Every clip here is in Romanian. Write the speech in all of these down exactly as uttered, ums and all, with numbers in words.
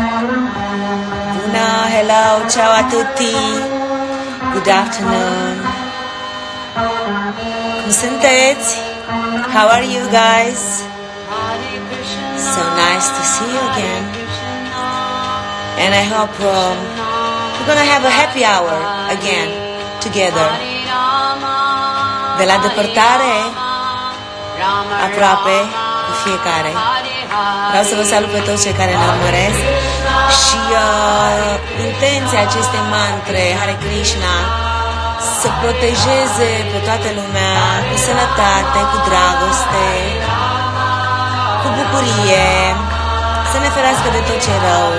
Bună, hello, ciao a tutti. Good afternoon. Cum sunteți? How are you guys? So nice to see you again. And I hope um, we're gonna have a happy hour again together. De la depărtare, aproape cu fiecare. Vreau să vă salut pe toți cei care ne urmăresc și uh, intenția acestei mantre Hare Krishna să protejeze pe toată lumea cu sănătate, cu dragoste, cu bucurie, să ne ferească de tot ce rău.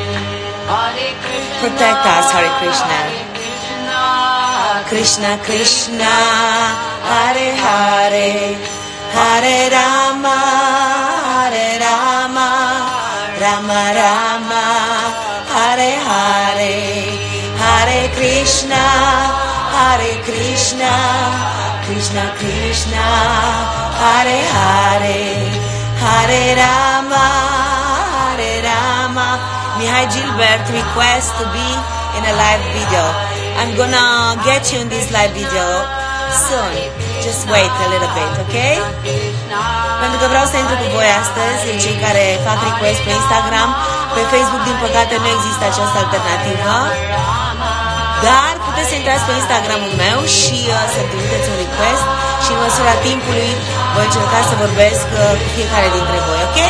Protect us, Hare Krishna. Krishna Krishna, Hare Hare, Hare Rama, Hare Rama, Rama Rama, Hare Hare, Hare Krishna, Hare Krishna, Krishna Krishna, Hare Hare, Hare Rama, Hare Rama. Mihai Gilbert requests to be in a live video. I'm gonna get you in this live video soon. Just wait a little bit, okay? Pentru că vreau să intru cu voi astăzi, în cei care fac request pe Instagram. Pe Facebook, din păcate, nu există această alternativă. Dar puteți să intrați pe Instagramul meu și uh, să trimiteți un request și în măsura timpului voi încerca să vorbesc uh, cu fiecare dintre voi, ok?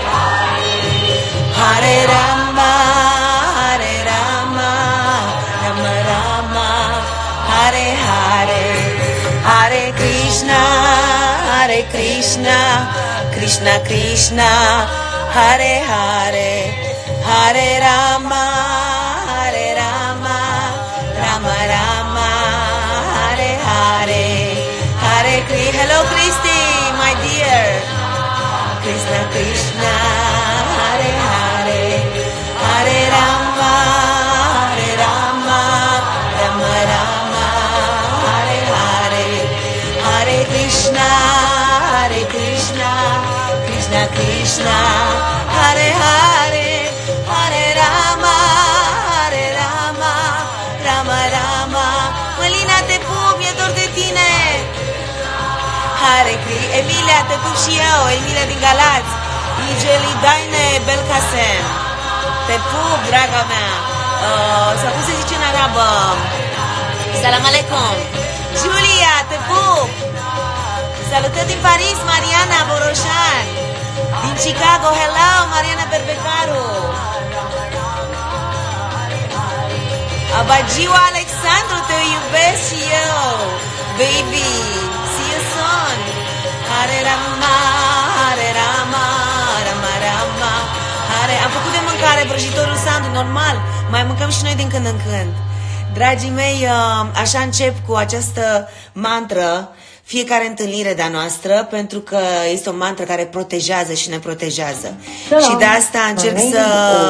Hare Rama, Hare Rama, Rama Rama, Hare Hare, Hare Krishna, Hare Krishna, Krishna Krishna, Hare Hare, Hare Rama, Hare Rama, Rama Rama, Hare Hare, Hare Krishna. Hello Christy, my dear. Krishna Krishna, Hare Hare, Hare Rama, Hare Rama, Rama Rama, Hare Hare, Hare Krishna, Hare Krishna, Krishna Krishna, Hare Hare, Hare Rama, Hare Rama, Rama Rama. Mălina, te pup, e dor de tine. Hare Krishna. Emilia, te pup și eu, Emilia din Galați. Igeli Daine Belkacem. Te pup, draga mea. Uh, sau cum se zice în arabă? Salam aleikum. Julia, te pup. Salutări din Paris, Mariana Boroșan. Din Chicago, hello, Mariana Berbecaru. Abagiu Alexandru, te iubesc și eu. Baby, see you soon. Hare Rama, Hare Rama, Rama Rama, Hare. Am făcut de mâncare vrăjitorul Sandu, normal. Mai mâncăm și noi din când în când. Dragii mei, așa încep cu această mantră fiecare întâlnire de-a noastră, pentru că este o mantră care protejează și ne protejează. Și de asta încerc să...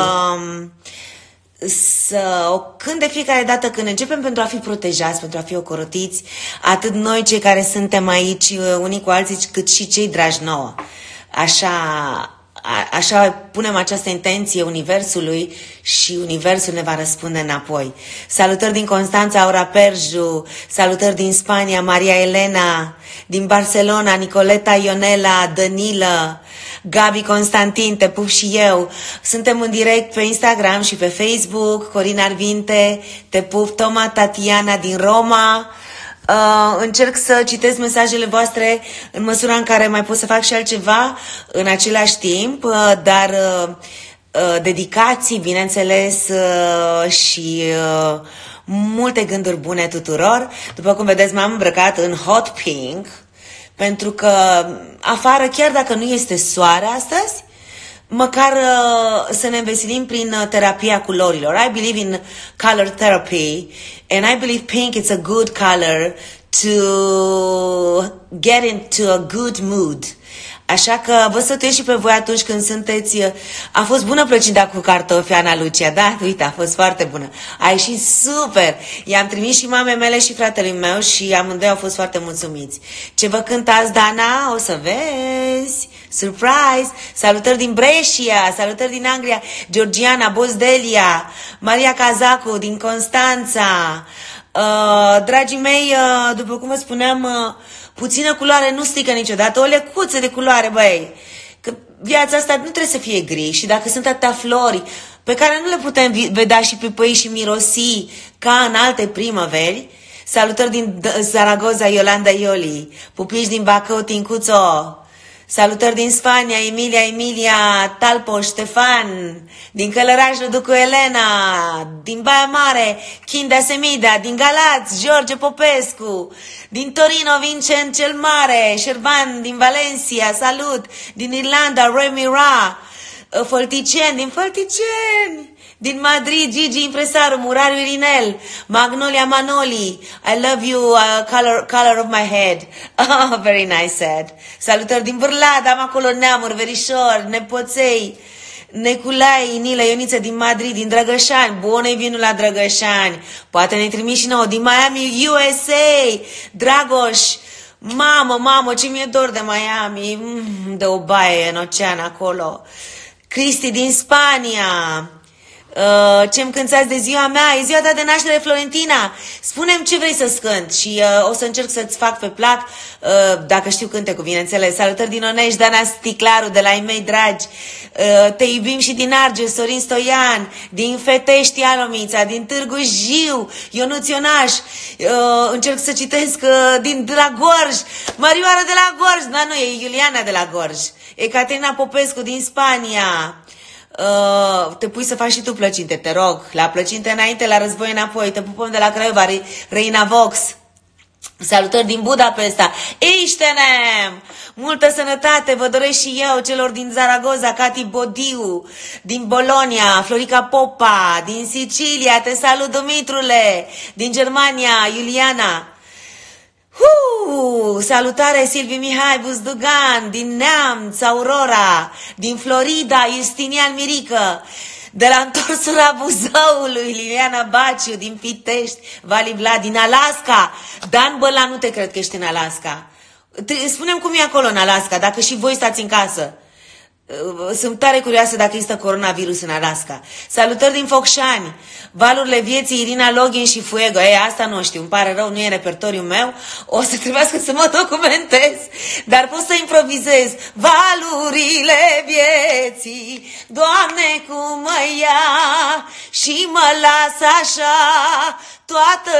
să o cânt de fiecare dată când începem, pentru a fi protejați, pentru a fi ocorotiți, atât noi cei care suntem aici unii cu alții, cât și cei dragi nouă. Așa, a, așa punem această intenție Universului și Universul ne va răspunde înapoi. Salutări din Constanța, Aura Perju, salutări din Spania, Maria Elena, din Barcelona, Nicoleta Ionela, Danilă, Gabi Constantin, te pup și eu. Suntem în direct pe Instagram și pe Facebook. Corina Arvinte, te pup. Toma Tatiana din Roma. Uh, încerc să citesc mesajele voastre în măsura în care mai pot să fac și altceva în același timp, uh, dar uh, uh, dedicații, bineînțeles, uh, și uh, multe gânduri bune tuturor. După cum vedeți, m-am îmbrăcat în hot pink, pentru că afară, chiar dacă nu este soare astăzi, măcar uh, să ne înveselim prin uh, terapia culorilor. I believe in color therapy and I believe pink is a good color to get into a good mood. Așa că vă sfătuiesc și pe voi atunci când sunteți... A fost bună plăcinta cu cartofi, Ana Lucia, da? Uite, a fost foarte bună. A ieșit super! I-am trimis și mamei mele și fratelui meu și amândoi au fost foarte mulțumiți. Ce vă cântați, Dana? O să vezi! Surprise! Salutări din Brescia, salutări din Anglia, Georgiana, Bosdelia, Maria Cazacu din Constanța. Uh, dragii mei, uh, după cum vă spuneam... Uh, puțină culoare nu strică niciodată, o lecuță de culoare, băi. Că viața asta nu trebuie să fie gri și dacă sunt atâtea flori pe care nu le putem vedea și pipăi și mirosi ca în alte primăveri. Salutări din Zaragoza, Iolanda Ioli, pupici din Bacău, Tincuțo. Salutări din Spania, Emilia, Emilia, Talpo, Ștefan, din Călăraș, Răducu, Elena, din Baia Mare, Chinda Semida, din Galați, George Popescu, din Torino, Vincent cel Mare, Șerban, din Valencia, salut, din Irlanda, Remy Ra, Fălticeni, din Fălticeni, din Madrid, Gigi Impresaru, Murariu Irinel, Magnolia Manoli, I love you, uh, color, color of my head. Oh, very nice, said. Salutări din Bârlad, am acolo neamuri, verișori, nepoței, Neculai, Nila, Ioniță din Madrid, din Drăgășani, bună-i vinul la Drăgășani, poate ne trimiși și nouă, din Miami, U S A, Dragoș, mamă, mamă, ce mi-e dor de Miami, mm, de o baie în ocean acolo, Cristi din Spania. Uh, ce-mi cântați de ziua mea? E ziua ta de naștere, Florentina. Spune-mi ce vrei să-ți cânt și uh, o să încerc să-ți fac pe plac, uh, dacă știu cântecul, bineînțeles. Salutări din Onești, Dana Sticlaru, de la ei mei dragi. Uh, te iubim și din Argeș, Sorin Stoian, din Fetești, Alomița, din Târgu Jiu, Ionuț Ionaș. Uh, încerc să citesc uh, din de la Gorj, Marioara de la Gorj, dar nu, e Iuliana de la Gorj. Ecaterina Popescu din Spania. Uh, te pui să faci și tu plăcinte, te rog. La plăcinte înainte, la război înapoi. Te pupăm de la Craiova, Reina Vox. Salutări din Budapesta. Iștenem! Multă sănătate vă doresc și eu, celor din Zaragoza, Cati Bodiu, din Bolonia, Florica Popa, din Sicilia, te salut, Dumitrule, din Germania, Iuliana. Huu, salutare Silviu Mihai Buzdugan, din Neamț, Aurora, din Florida, Justinian Mirică, de la întorsura Buzăului, Liliana Baciu, din Pitești, Vali Vlad, din Alaska, Dan Băla, nu te cred că ești în Alaska. Spune-mi cum e acolo în Alaska, dacă și voi stați în casă. Sunt tare curioasă dacă există coronavirus în Alaska. Salutări din Focșani, Valurile Vieții, Irina Login și Fuego. Ei, asta nu știu, îmi pare rău, nu e repertoriul meu. O să trebuiască să mă documentez, dar pot să improvizez. Valurile Vieții, Doamne, cum mă ia și mă las așa toată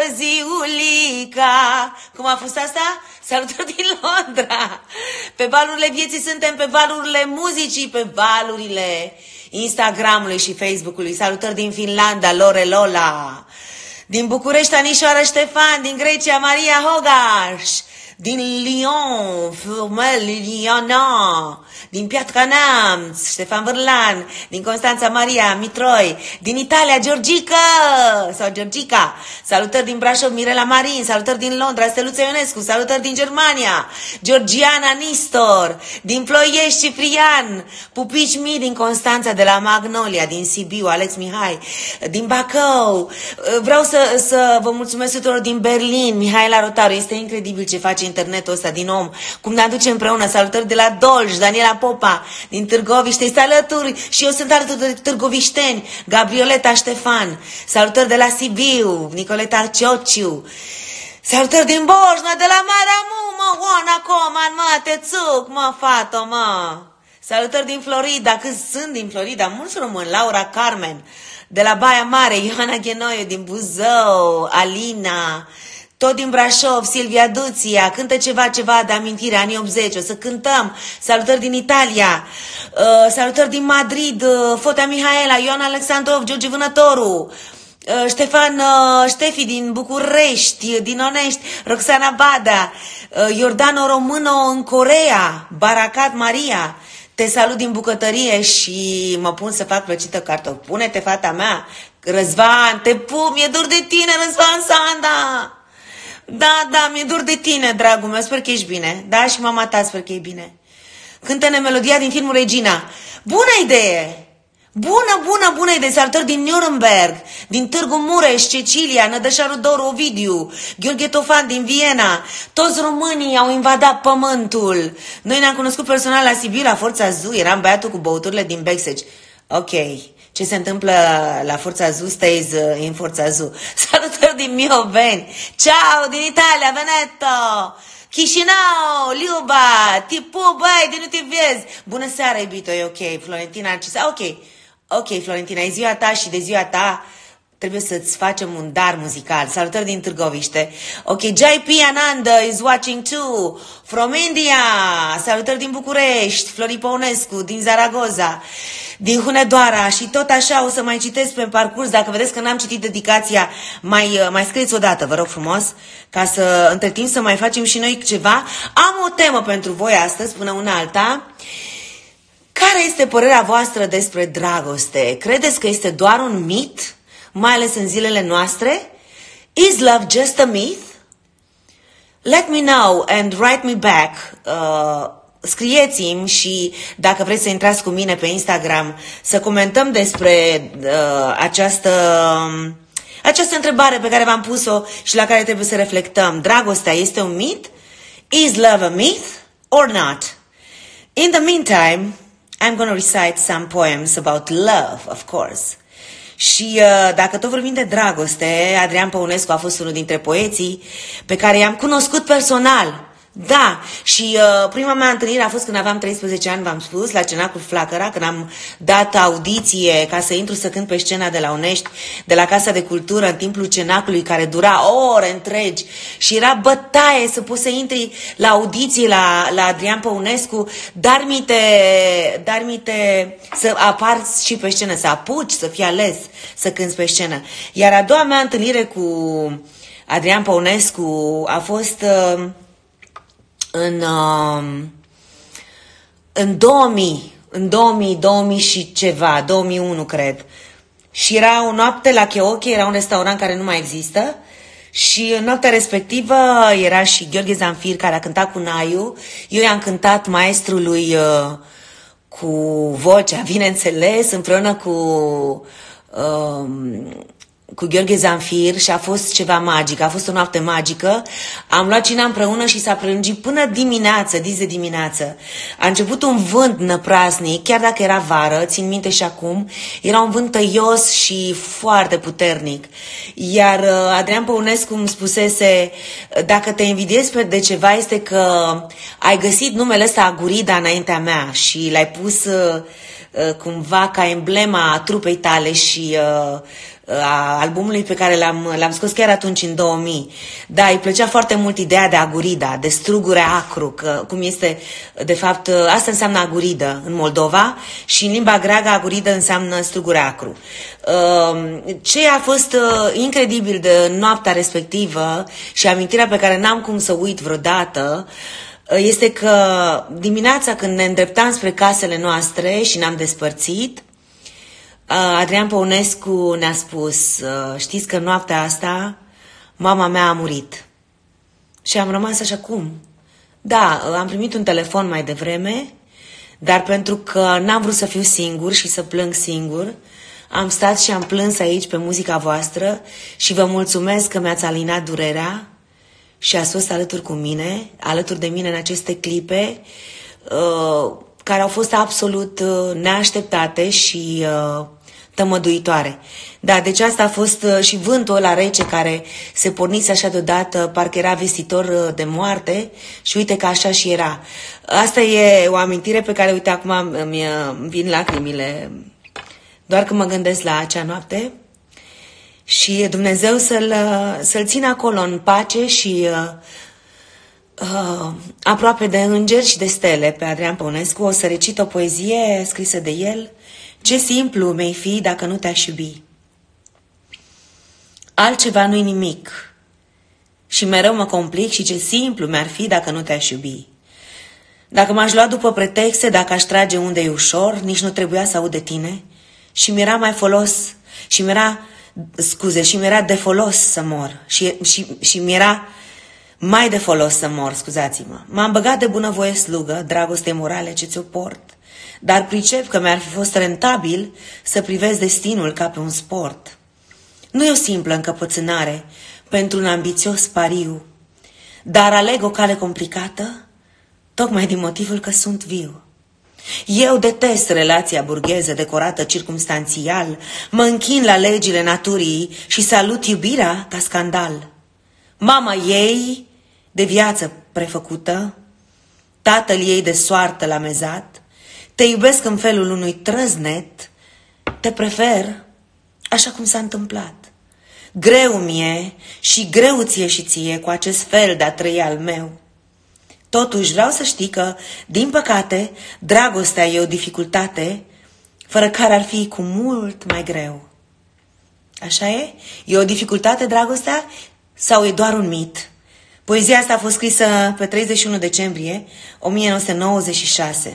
ziulica. Cum a fost asta? Salutări din Londra! Pe valurile vieții suntem, pe valurile muzicii, pe valurile Instagramului și Facebookului. Salutări din Finlanda, Lore Lola! Din București, Anișoara Ștefan, din Grecia, Maria Hogaș, din Lyon, Furmel, Liliana, din Piatra Neamț, Ștefan Vârlan, din Constanța Maria Mitroi, din Italia, Georgica sau Georgica, salutări din Brașov, Mirela Marin, salutări din Londra, Steluța Ionescu, salutări din Germania, Georgiana Nistor, din Ploiești, Ciprian, pupici mii din Constanța, de la Magnolia, din Sibiu, Alex Mihai, din Bacău. Vreau să, să vă mulțumesc tuturor din Berlin, Mihaela Rotaru, este incredibil ce face internetul ăsta din om, cum ne aduce împreună. Salutări de la Dolj, Daniela Popa, din Târgoviște, este alături și eu sunt alături de târgovișteni, Gabrioleta Ștefan, salutări de la Sibiu, Nicoleta Ciociu, salutări din Borșna, de la Maramu, mă, Oana Coman, mă, Tețuc, mă, fată, mă, salutări din Florida, cât sunt din Florida, mulți români, Laura Carmen, de la Baia Mare, Ioana Ghenoiu, din Buzău, Alina, tot din Brașov, Silvia Duția, cântă ceva, ceva de amintire, anii optzeci, o să cântăm. Salutări din Italia, uh, salutări din Madrid, uh, Fotea Mihaela, Ioan Alexandrov, George Vânătoru, uh, Ștefan uh, Ștefi din București, din Onești, Roxana Bada, uh, Iordano Româno în Coreea, Baracat Maria. Te salut din bucătărie și mă pun să fac plăcită cartofi. Pune-te, fata mea, Răzvan, te pup, mi-e dor de tine, Răzvan Sanda. Da, da, mi-e dor de tine, dragul meu, sper că ești bine. Da, și mama ta sper că e bine. Cântă-ne melodia din filmul Regina. Bună idee! Bună, bună, bună idee! Salutări din Nuremberg, din Târgu Mureș, Cecilia, Nădășaru Doru, Ovidiu, Gheorghe Tofan din Viena. Toți românii au invadat pământul. Noi ne-am cunoscut personal la Sibiu, la Forța Zoo. Eram băiatul cu băuturile din backstage. Ok. Ce se întâmplă la Forța Zoo stays in Forța Zoo. Salutări din Mioveni. Ciao, din Italia, Veneto. Chișinău, Liuba, Tipu, băi, de nu te vezi. Bună seara, iubito, e ok. Florentina, ok. Ok, Florentina, e ziua ta și de ziua ta trebuie să-ți facem un dar muzical. Salutări din Târgoviște. Ok, J P Ananda is watching too. From India. Salutări din București. Flori Păunescu, din Zaragoza, din Hunedoara. Și tot așa o să mai citesc pe parcurs. Dacă vedeți că n-am citit dedicația, mai, mai scrieți odată, vă rog frumos, ca să între timp să mai facem și noi ceva. Am o temă pentru voi astăzi, până una alta. Care este părerea voastră despre dragoste? Credeți că este doar un mit? Mai ales în zilele noastre? Is love just a myth? Let me know and write me back. Uh, scrieți-mi și dacă vreți să intrați cu mine pe Instagram să comentăm despre uh, această, această întrebare pe care v-am pus-o și la care trebuie să reflectăm. Dragostea este un mit? Is love a myth or not? In the meantime, I'm going to recite some poems about love, of course. Și uh, dacă tot vorbim de dragoste, Adrian Păunescu a fost unul dintre poeții pe care i-am cunoscut personal. Da, și uh, prima mea întâlnire a fost când aveam treisprezece ani, v-am spus, la Cenacul Flacăra, când am dat audiție ca să intru să cânt pe scena de la Unești, de la Casa de Cultură, în timpul Cenacului, care dura ore întregi și era bătaie să poți să intri la audiție la, la Adrian Păunescu, dar mi-te, dar mi-te să aparți și pe scenă, să apuci, să fii ales, să cânți pe scenă. Iar a doua mea întâlnire cu Adrian Păunescu a fost... Uh, În, uh, în două mii, în două mii, două mii și ceva, două mii unu cred. Și era o noapte la Cheoche, era un restaurant care nu mai există. Și în noaptea respectivă era și Gheorghe Zanfir care a cântat cu Naiu. Eu i-am cântat maestrului uh, cu vocea, bineînțeles, împreună cu... Uh, cu Gheorghe Zanfir și a fost ceva magic, a fost o noapte magică. Am luat cina împreună și s-a prelungit până dimineață, dis de dimineață. A început un vânt năprasnic, chiar dacă era vară, țin minte și acum, era un vânt tăios și foarte puternic. Iar Adrian Păunescu îmi spusese, dacă te invidiez de ceva este că ai găsit numele ăsta Agurida înaintea mea și l-ai pus cumva ca emblema trupei tale și uh, a albumului pe care l-am, l-am scos chiar atunci în două mii. Da, îi plăcea foarte mult ideea de agurida, de strugure acru, că, cum este, de fapt, asta înseamnă aguridă în Moldova și în limba greacă aguridă înseamnă strugure acru. Ce a fost incredibil de noaptea respectivă și amintirea pe care n-am cum să uit vreodată este că dimineața când ne îndreptam spre casele noastre și ne-am despărțit, Adrian Păunescu ne-a spus, știți că noaptea asta mama mea a murit. Și am rămas așa, cum? Da, am primit un telefon mai devreme, dar pentru că n-am vrut să fiu singur și să plâng singur, am stat și am plâns aici pe muzica voastră și vă mulțumesc că mi-ați alinat durerea și ați fost alături cu mine, alături de mine în aceste clipe, uh, care au fost absolut uh, neașteptate și uh, tămăduitoare. Da, deci asta a fost uh, și vântul ăla rece care se pornise așa deodată, parcă era vestitor uh, de moarte și uite că așa și era. Asta e o amintire pe care, uite, acum îmi vin lacrimile doar când mă gândesc la acea noapte. Și Dumnezeu să-l, să-l țină acolo în pace și uh, uh, aproape de îngeri și de stele pe Adrian Păunescu. O să recit o poezie scrisă de el. Ce simplu mi-ai fi dacă nu te-aș iubi. Altceva nu-i nimic și mereu mă complic și ce simplu mi-ar fi dacă nu te-aș iubi. Dacă m-aș lua după pretexte, dacă aș trage unde e ușor, nici nu trebuia să aud de tine și mi-era mai folos și mi-era... Scuze, și mi-era de folos să mor și, și, și mi-era Mai de folos să mor, scuzați-mă. M-am băgat de bunăvoie slugă, dragostei morale ce ți-o port, dar pricep că mi-ar fi fost rentabil să privesc destinul ca pe un sport. Nu e o simplă încăpățânare pentru un ambițios pariu, dar aleg o cale complicată, tocmai din motivul că sunt viu. Eu detest relația burgheză decorată circumstanțial, mă închin la legile naturii și salut iubirea ca scandal. Mama ei de viață prefăcută, tatăl ei de soartă l-a mezat, te iubesc în felul unui trăznet, te prefer așa cum s-a întâmplat. Greu mie și greu ție și ție cu acest fel de a trăi al meu. Totuși vreau să știi că, din păcate, dragostea e o dificultate fără care ar fi cu mult mai greu. Așa e? E o dificultate dragostea sau e doar un mit? Poezia asta a fost scrisă pe treizeci și unu decembrie o mie nouă sute nouăzeci și șase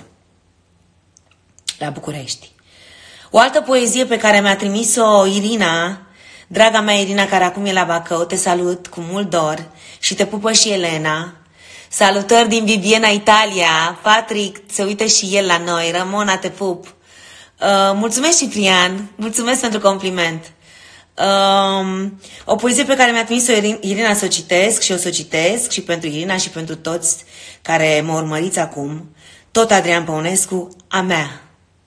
la București. O altă poezie pe care mi-a trimis-o Irina, draga mea Irina, care acum e la Bacău, te salut cu mult dor și te pupă și Elena. Salutări din Bibiena, Italia. Patrick se uită și el la noi. Ramona, te pup. Uh, mulțumesc, Ciprian. Mulțumesc pentru compliment. Uh, o poezie pe care mi-a trimis-o Irina să o citesc și o să o citesc și pentru Irina și pentru toți care mă urmăriți acum. Tot Adrian Păunescu, a mea.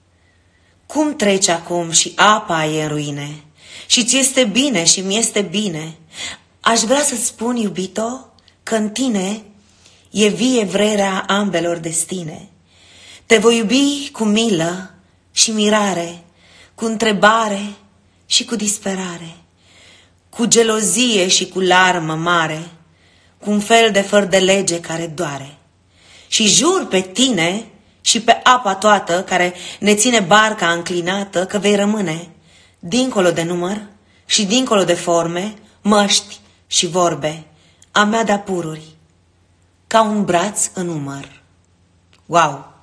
Cum treci acum și apa e în ruine și ți este bine și mi este bine. Aș vrea să-ți spun, iubito, că în tine e vie vrerea ambelor destine. Te voi iubi cu milă și mirare, cu întrebare și cu disperare, cu gelozie și cu larmă mare, cu un fel de făr de lege care doare. Și jur pe tine și pe apa toată care ne ține barca înclinată că vei rămâne, dincolo de număr și dincolo de forme, măști și vorbe, a mea de-a pururi, ca un braț în umăr. Wow!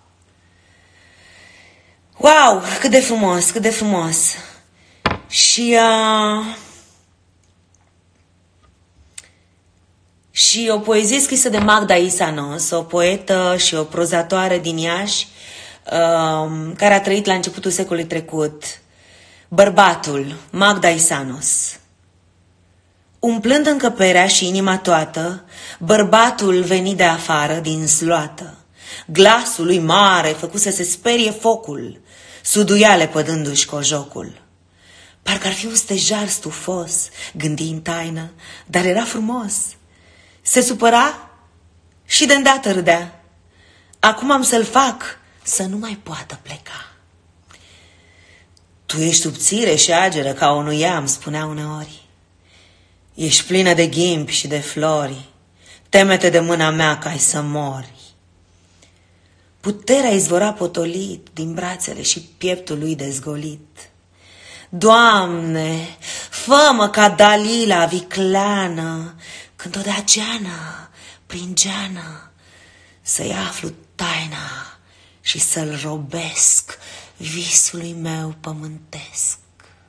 Wow! Cât de frumos, cât de frumos! Și, uh, și o poezie scrisă de Magda Isanos, o poetă și o prozatoare din Iași, uh, care a trăit la începutul secolului trecut. Bărbatul, Magda Isanos. Umplând încăperea și inima toată, bărbatul veni de afară din sloată. Glasul lui mare făcu să se sperie focul, suduiale pădându-și cojocul. Parcă ar fi un stejar stufos, gândi în taină, dar era frumos. Se supăra și de îndată râdea. Acum am să-l fac să nu mai poată pleca. Tu ești subțire și ageră ca o nuia, îmi spunea uneori. Ești plină de ghimpi și de flori, teme-te de mâna mea ca ai să mori. Puterea izvora potolit din brațele și pieptul lui dezgolit. Doamne, fă-mă ca Dalila vicleană, când o dea geană prin geană, să-i aflu taina și să-l robesc visului meu pământesc.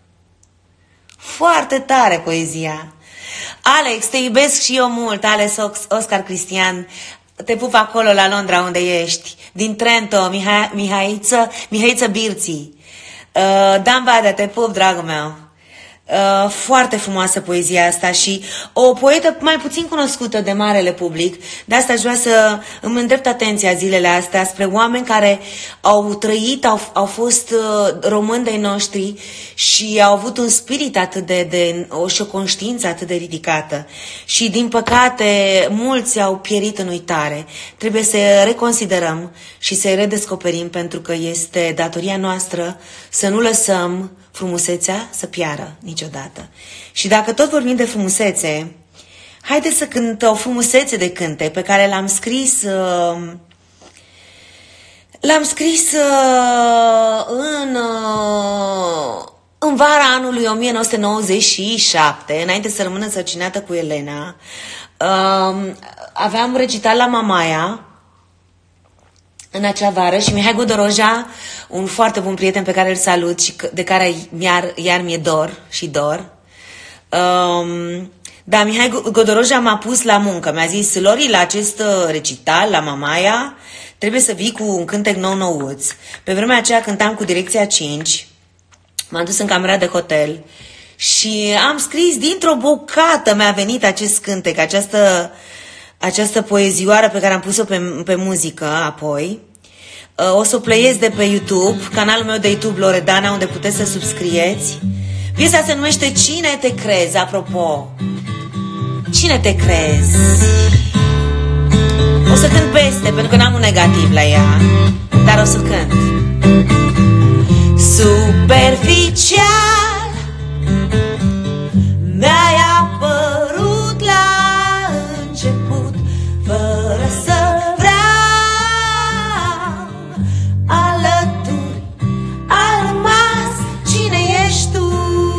Foarte tare poezia! Alex, te iubesc și eu mult, Alex Oscar Cristian, te pup acolo la Londra unde ești, din Trento, Mihai, Mihaiță, Mihaiță Birții. Uh, Dan Badea, te pup, dragul meu. Uh, foarte frumoasă poezia asta și o poetă mai puțin cunoscută de marele public. De asta aș vrea să îmi îndrept atenția zilele astea spre oameni care au trăit, au, au fost uh, români de-ai noștri și au avut un spirit atât de, de o, și o conștiință atât de ridicată. Și din păcate mulți au pierit în uitare. Trebuie să reconsiderăm și să-i redescoperim, pentru că este datoria noastră să nu lăsăm frumusețea să piară niciodată. Și dacă tot vorbim de frumusețe, haideți să cânt o frumusețe de cânte pe care l-am scris uh, l-am scris uh, în uh, în vara anului o mie nouă sute nouăzeci și șapte, înainte să rămână însărcinată cu Elena. Uh, aveam recital la Mamaia în acea vară și Mihai Godoroja, un foarte bun prieten pe care îl salut și de care iar, iar mi-e dor și dor, um, Da, Mihai Godoroja m-a pus la muncă. Mi-a zis, Lori, la acest recital, la Mamaia, trebuie să vii cu un cântec nou-nouț. Pe vremea aceea cântam cu Direcția cinci. M-am dus în camera de hotel și am scris dintr-o bucată, mi-a venit acest cântec, această, această poezioară pe care am pus-o pe, pe muzică apoi. O să o pleiesc de pe YouTube, canalul meu de YouTube Loredana, unde puteți să subscrieți. Piesa se numește Cine te crezi, apropo. Cine te crezi? O să cânt peste, pentru că n-am un negativ la ea, dar o să cânt. Superficial mi-ai apărut la început, fără să vreau, alături a rămas. Cine ești tu?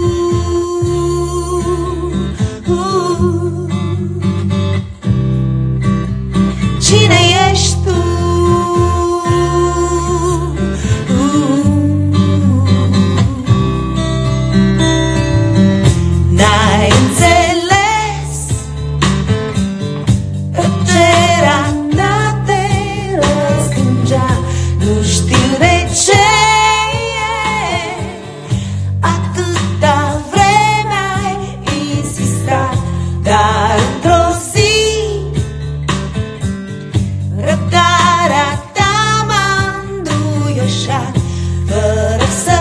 Cine ești tu? N-ai înțeles, tăcerea ta te răstungea. Nu știu de ce atâta vreme ai insistat, dar într-o zi răbdarea ta m-a înduioșat, fără să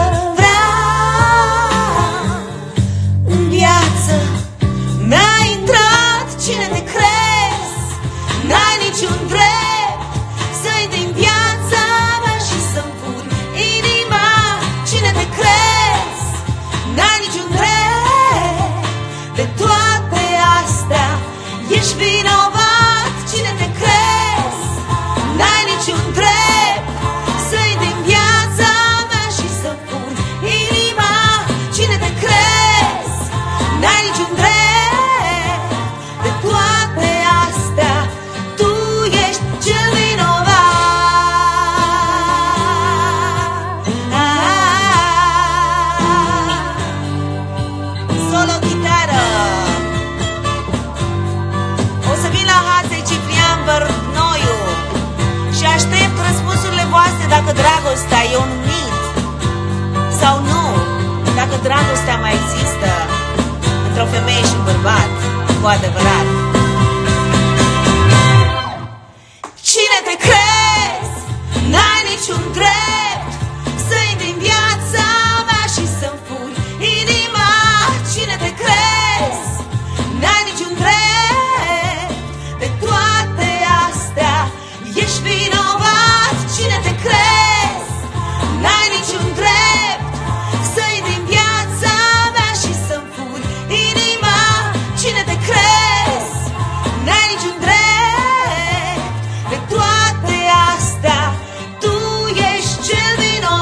vreau. În viață mi-a intrat. Cine te crezi? N-ai niciun drept să intri în viața mea și să-mi furi inima. Cine te crezi? N-ai niciun drept de toate astea, ești vinovat. Cine te crezi? N-ai niciun drept să intri în viața mea și să-mi furi inima. Cine te crezi? N-ai niciun drept de toate astea, tu ești cel vinovat. Solo chitară. O să vin la Haței Ciprian Bărnoiu și aștept răspunsurile voastre dacă dragostea e un mit sau nu, dacă dragostea mai există între o femeie și un bărbat cu adevărat. Cine te crezi? N-ai niciun drept să intri în viața mea și să-mi furi inima. Cine te crezi? N-ai niciun drept de toate astea, ești vinovat. Cine te crezi? N-ai niciun drept să intri în viața mea și să-mi furi inima. Cine te crezi? N-ai niciun drept de toate astea, tu ești cel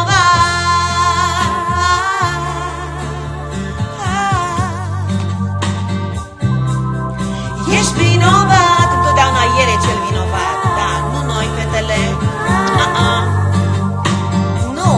vinovat. Ești vinovat, întotdeauna el e cel vinovat. Da, nu noi, fetele. Uh-uh. Nu.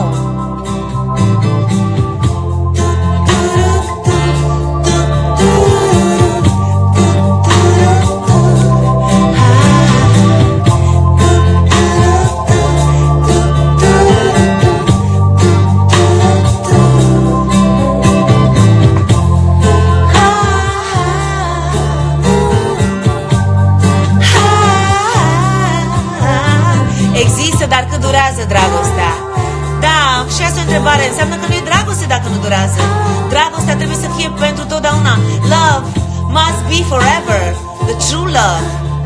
Există, dar cât durează dragostea? Da, și asta e o întrebare. Înseamnă că nu e dragoste dacă nu durează. Dragostea trebuie să fie pentru totdeauna. Love must be forever. The true love.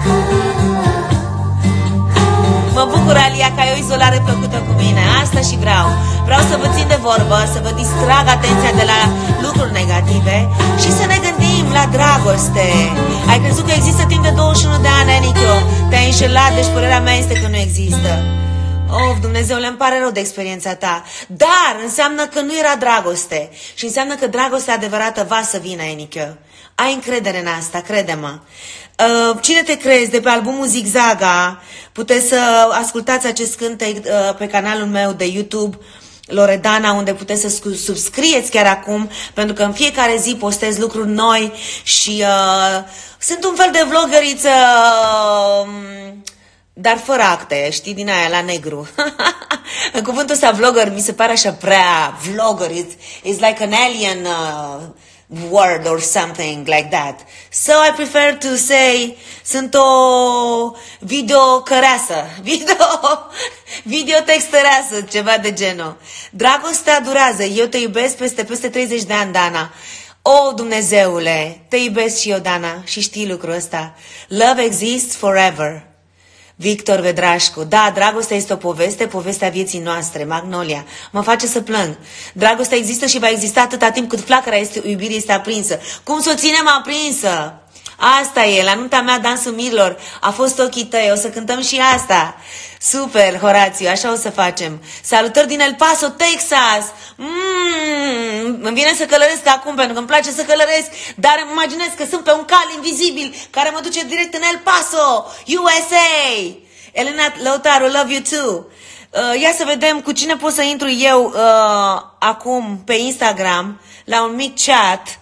Mă bucur, Alia, că ai o izolare plăcută cu mine. Asta și vreau. Vreau să vă țin de vorbă, să vă distrag atenția de la lucruri negative și să ne gândim la dragoste. Ai crezut că există timp de douăzeci și unu de ani, Enichio? Te-ai înșelat, deci părerea mea este că nu există. Of, Dumnezeule, îmi pare rău de experiența ta. Dar înseamnă că nu era dragoste. Și înseamnă că dragostea adevărată va să vină, Enichio. Ai încredere în asta, crede-mă. Uh, Cine te crezi? De pe albumul Zigzaga. Puteți să ascultați acest cântec uh, pe canalul meu de YouTube. Loredana, unde puteți să subscrieți chiar acum, pentru că în fiecare zi postez lucruri noi și uh, sunt un fel de vlogăriță, uh, dar fără acte, știi, din aia, la negru. În cuvântul ăsta vlogger mi se pare așa prea vlogger, it's, it's like an alien uh, word or something like that. So I prefer to say, sunt o videocăreasă, video, videotextăreasă, ceva de genul. Dragostea durează, eu te iubesc peste, peste treizeci de ani, Dana. O, Dumnezeule, te iubesc și eu, Dana, și știi lucrul ăsta. Love exists forever. Victor Vedrașcu, da, dragostea este o poveste, povestea vieții noastre, Magnolia, mă face să plâng. Dragostea există și va exista atâta timp cât flacăra este, iubirii este aprinsă. Cum să o ținem aprinsă? Asta e, la nunta mea, Dansul Mirilor, a fost ochii tăi, o să cântăm și asta. Super, Horațiu, așa o să facem. Salutări din El Paso, Texas. Mm, îmi vine să călăresc acum, pentru că îmi place să călăresc, dar îmi imaginez că sunt pe un cal invizibil care mă duce direct în El Paso, U S A. Elena Lautaru, love you too. Uh, ia să vedem cu cine pot să intru eu uh, acum pe Instagram la un mic chat.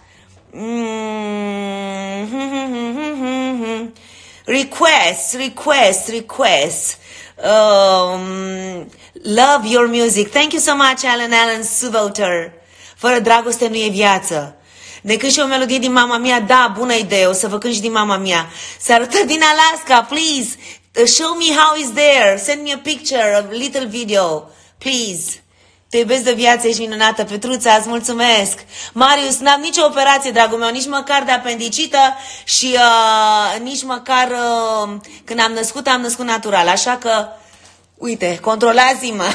Mm-hmm. Request, request, request. Um, love your music. Thank you so much, Alan Allen Suvoter. Fără dragoste nu e viață. Ne cânt și o melodie din Mama Mia. Da, bună idee, o să vă cânt și din Mama Mia. Salutări din Alaska, please. Show me how is there. Send me a picture, a little video, please. Te iubesc de viață, ești minunată. Petruța, îți mulțumesc. Marius, n-am nicio operație, dragul meu, nici măcar de apendicită și uh, nici măcar uh, când am născut, am născut natural. Așa că, uite, controlați-mă.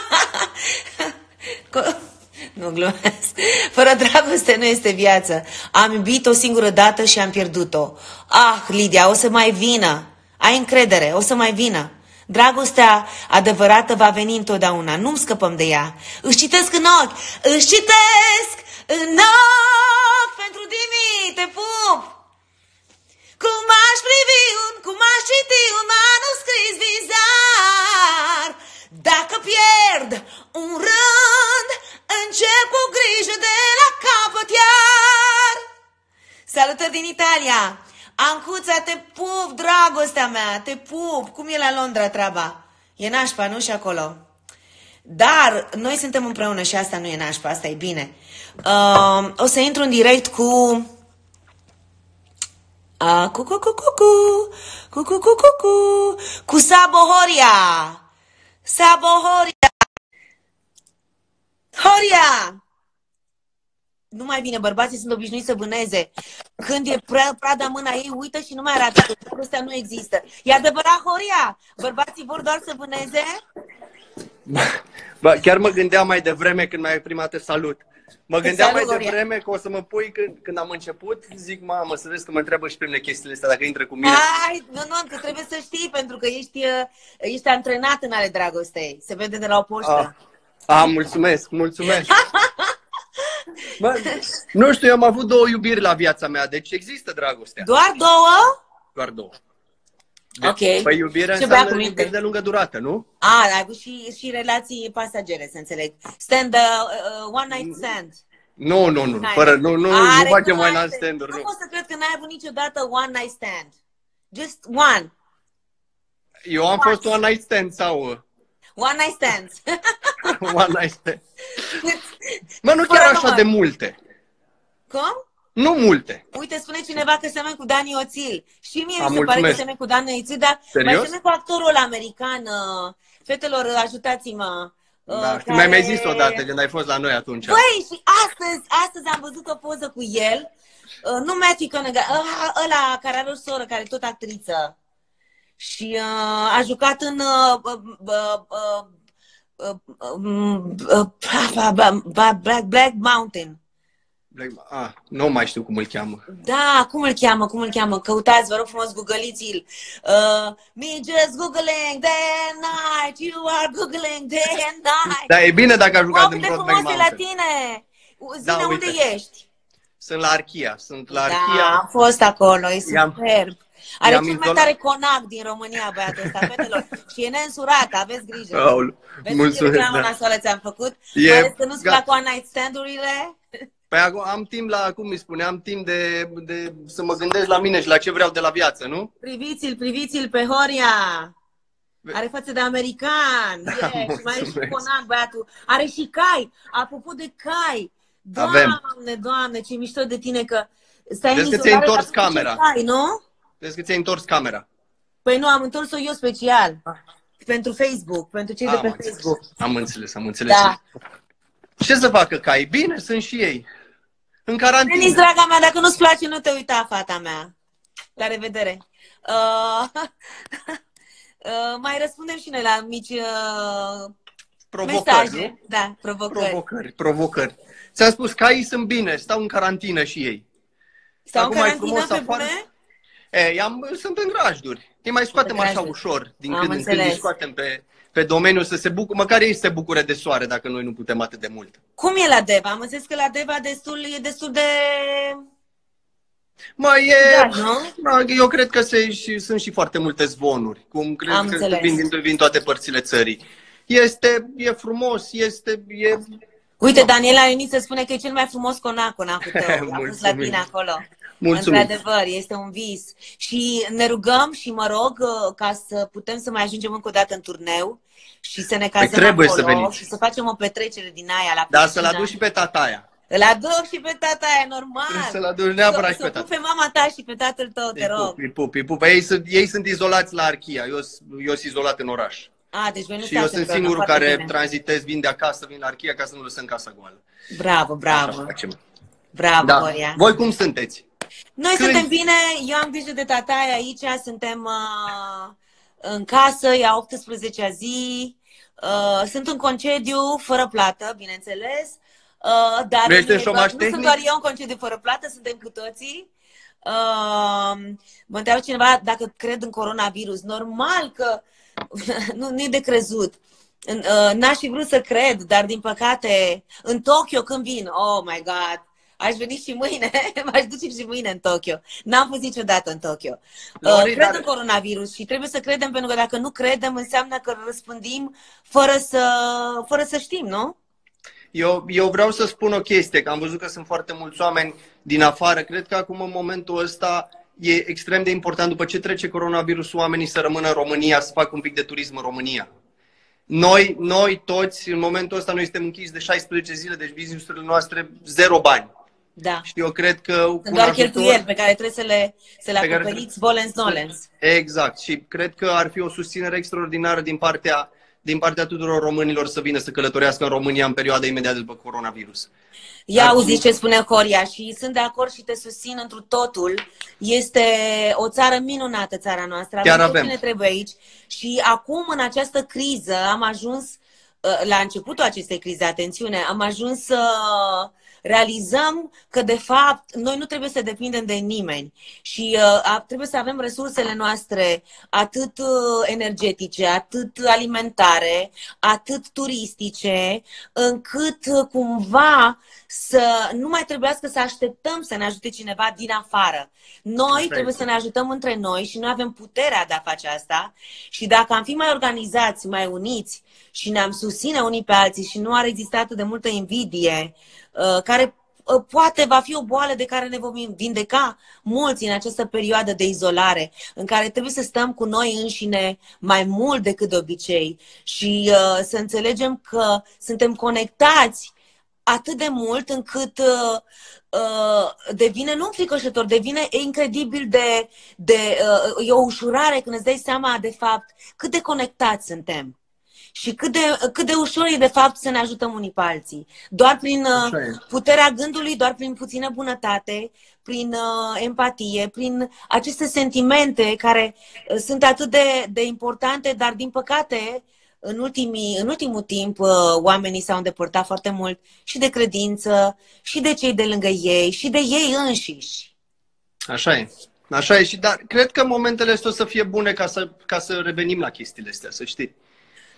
Nu glumesc. Fără dragoste nu este viață. Am iubit o singură dată și am pierdut-o. Ah, Lidia, o să mai vină. Ai încredere, o să mai vină. Dragostea adevărată va veni întotdeauna. Nu-mi scăpăm de ea. Își citesc în ochi. Își citesc în ochi pentru Dimi. Te pup! Cum aș privi un, cum aș citi un manuscris bizar. Dacă pierd un rând, încep cu grijă de la capăt iar. Salutări din Italia! Ancuța, te pup, dragostea mea, te pup. Cum e la Londra treaba? E nașpa, nu? Și acolo. Dar noi suntem împreună și asta nu e nașpa, asta e bine. Uh, o să intru în direct cu... Uh, cu, cu, cu, cu, cu, cu, cu, cu, cu, cu, cu Sabo Horia. Sabo Horia. Horia! Nu mai bine, bărbații sunt obișnuiți să vâneze. Când e prea prada mâna ei, uită și nu mai arată că dragostea nu există. E adevărat, Horia? Bărbații vor doar să vâneze? Bă, chiar mă gândeam mai devreme când m-ai prima te salut. Mă gândeam salut, mai devreme că o să mă pui când, când am început. Zic, mamă, să vezi că mă întreabă și pe mine chestiile astea dacă intră cu mine. Ai, nu, nu, că trebuie să știi, pentru că ești, ești antrenat în ale dragostei. Se vede de la o poștă. Ah, ah mulțumesc, mulțumesc. Bă, nu știu, eu am avut două iubiri la viața mea, deci există dragostea. Doar două? Doar două. De, ok. Păi iubirea înseamnă iubire de lungă durată, nu? A, ai avut și, și relații pasagere, să înțeleg. Stand, uh, uh, one night stand. Nu, nu, nu, fără, nu, nu, nu facem one night stand-uri. Nu pot să cred că n-ai avut niciodată one night stand. Just one. Eu am one. fost one night stand sau... One night stands. One night stand. Mă, nu chiar așa de multe. Cum? Nu multe. Uite, spune cineva că semeni cu Dani Oțil. Și mie A, mi se pare că semeni cu Dani Oțil, dar serios? mai semeni cu actorul american. Fetelor, ajutați-mă. Da, care... mi-ai mai zis odată când ai fost la noi atunci. Băi, și astăzi, astăzi am văzut o poză cu el. Nu Matthew Conaughey, ăla care are o soră, care e tot actriță. Și uh, a jucat în uh, uh, uh, uh, uh, uh, Black, Black Mountain. Black, ah, nu mai știu cum îl cheamă. Da, cum îl cheamă, cum îl cheamă? Căutați, vă rog frumos, googăliți-l. Uh, me just googling day and night, you are googling day and night. Da, e bine dacă a jucat în Black Mountain. Mountain. Frumos la tine. Zine, da, unde ești? Sunt la Archia, sunt la Archia. Da, am fost acolo, e superb. Are cel mai tare conac din România, băiatul ăsta, fetelor. Și e neînsurat, aveți grijă. Aulu. Vezi Mulțumesc, ce da. nasoală ți-am făcut? E... Mai ales că nu-ți plac one night stand-urile? Păi am timp la, cum îi spune, am timp de, de să mă gândesc la mine și la ce vreau de la viață, nu? Priviți-l, priviți-l pe Horia! Are față de american! Da, Yeah. Și mai are și conac, băiatul. Are și cai! Apropo de cai! Doamne, Avem. Doamne, ce mișto de tine că stai Vezi în că ți-ai întors camera. Cai, nu? Vezi că ți-ai întors camera. Păi nu, am întors-o eu special. Pentru Facebook, pentru cei am de pe înțeles. Facebook. Am înțeles, am înțeles. Da. Ce să facă cai? Bine, sunt și ei. În carantină. Denis, draga mea, dacă nu-ți place, nu te uita, fata mea. La revedere. Uh, uh, mai răspundem și noi la mici uh, provocări, mesaje. Nu? Da, provocări. Provocări, provocări. Ți-am spus, caii sunt bine, stau în carantină și ei. Stau Acum în carantină, pe bune? E, am, sunt în grajduri. Îi mai scoatem așa ușor, din am când înțeles. în când îi scoatem pe, pe domeniu să se bucure, măcar ei să se bucure de soare, dacă noi nu putem atât de mult. Cum e la Deva? Am înțeles că la Deva destul, e destul de... Mă, e... Da, nu? Mă, eu cred că se, și, sunt și foarte multe zvonuri, cum cred am că înțeles. vin din vin toate părțile țării. Este, e frumos, este... E... Uite, Daniela Eniță spune că e cel mai frumos conac, conacul tău. A pus la tine acolo. Mulțumim. Într-adevăr, este un vis. Și ne rugăm și mă rog ca să putem să mai ajungem încă o dată în turneu și să ne cazăm păi trebuie acolo să veniți. și să facem o petrecere din aia la Da, să-l aduci și pe tataia. Îl aduc și pe tata aia, normal. Trebuie să-l aduci neapărat și pe tata. Să tata. pe mama ta și pe tatăl tău, te rog. Îi pup, îi pup. Ei sunt, ei sunt izolați la Archia, eu, eu sunt izolat în oraș. A, deci voi nu și eu sunt singurul care bine. tranzitez, vin de acasă, vin la Archia ca să nu lăsăm casa goală. Bravo, bravo. Bravo, da. Horia. Voi cum sunteți? Noi Când... suntem bine, eu am grijă de tataia aici, suntem uh, în casă, e a optsprezecea zi, uh, sunt în concediu fără plată, bineînțeles, uh, dar nu, nu, doar, nu sunt doar eu în concediu fără plată, suntem cu toții. Uh, mă întreabă cineva dacă cred în coronavirus. Normal că nu, nu e de crezut. Uh, N-aș fi vrut să cred, dar din păcate, în Tokyo când vin, oh my God, aș veni și mâine, m-aș duce și mâine în Tokyo. N-am fost niciodată în Tokyo. Uh, cred dar... în coronavirus și trebuie să credem, pentru că dacă nu credem, înseamnă că răspândim fără să, fără să știm, nu? Eu, eu vreau să spun o chestie, că am văzut că sunt foarte mulți oameni din afară. Cred că acum, în momentul ăsta, e extrem de important, după ce trece coronavirusul, oamenii să rămână în România, să facă un pic de turism în România. Noi, noi toți, în momentul ăsta, noi suntem închiși de șaisprezece zile, deci business-urile noastre, zero bani. Da. Și eu cred că... Sunt doar cheltuieli pe care trebuie să le, să le acoperiți volens nolens. Exact. Și cred că ar fi o susținere extraordinară din partea, din partea tuturor românilor să vină să călătorească în România în perioada imediat după coronavirus. Ia auzi ce spune Horia și sunt de acord și te susțin întru totul. Este o țară minunată, țara noastră. Chiar avem. avem. Ce ne trebuie aici. Și acum, în această criză, am ajuns, la începutul acestei crize, atențiune, am ajuns să realizăm că, de fapt, noi nu trebuie să depindem de nimeni și uh, trebuie să avem resursele noastre atât uh, energetice, atât alimentare, atât turistice, încât uh, cumva să nu mai trebuiască să așteptăm să ne ajute cineva din afară. Noi Așa trebuie este. să ne ajutăm între noi și noi avem puterea de a face asta și dacă am fi mai organizați, mai uniți și ne-am susține unii pe alții și nu ar exista atât de multă invidie, care poate va fi o boală de care ne vom vindeca mulți în această perioadă de izolare, în care trebuie să stăm cu noi înșine mai mult decât de obicei și uh, să înțelegem că suntem conectați atât de mult încât uh, uh, devine, nu înfricoșător, devine incredibil de, de uh, e o ușurare când îți dai seama de fapt cât de conectați suntem. Și cât de, cât de ușor e, de fapt, să ne ajutăm unii pe alții. Doar prin uh, puterea gândului, doar prin puțină bunătate, prin uh, empatie, prin aceste sentimente care uh, sunt atât de, de importante, dar, din păcate, în, ultimii, în ultimul timp, uh, oamenii s-au îndepărtat foarte mult și de credință, și de cei de lângă ei, și de ei înșiși. Așa e. Așa e. Și, dar cred că momentele astea o să fie bune ca să, ca să revenim la chestiile astea, să știi.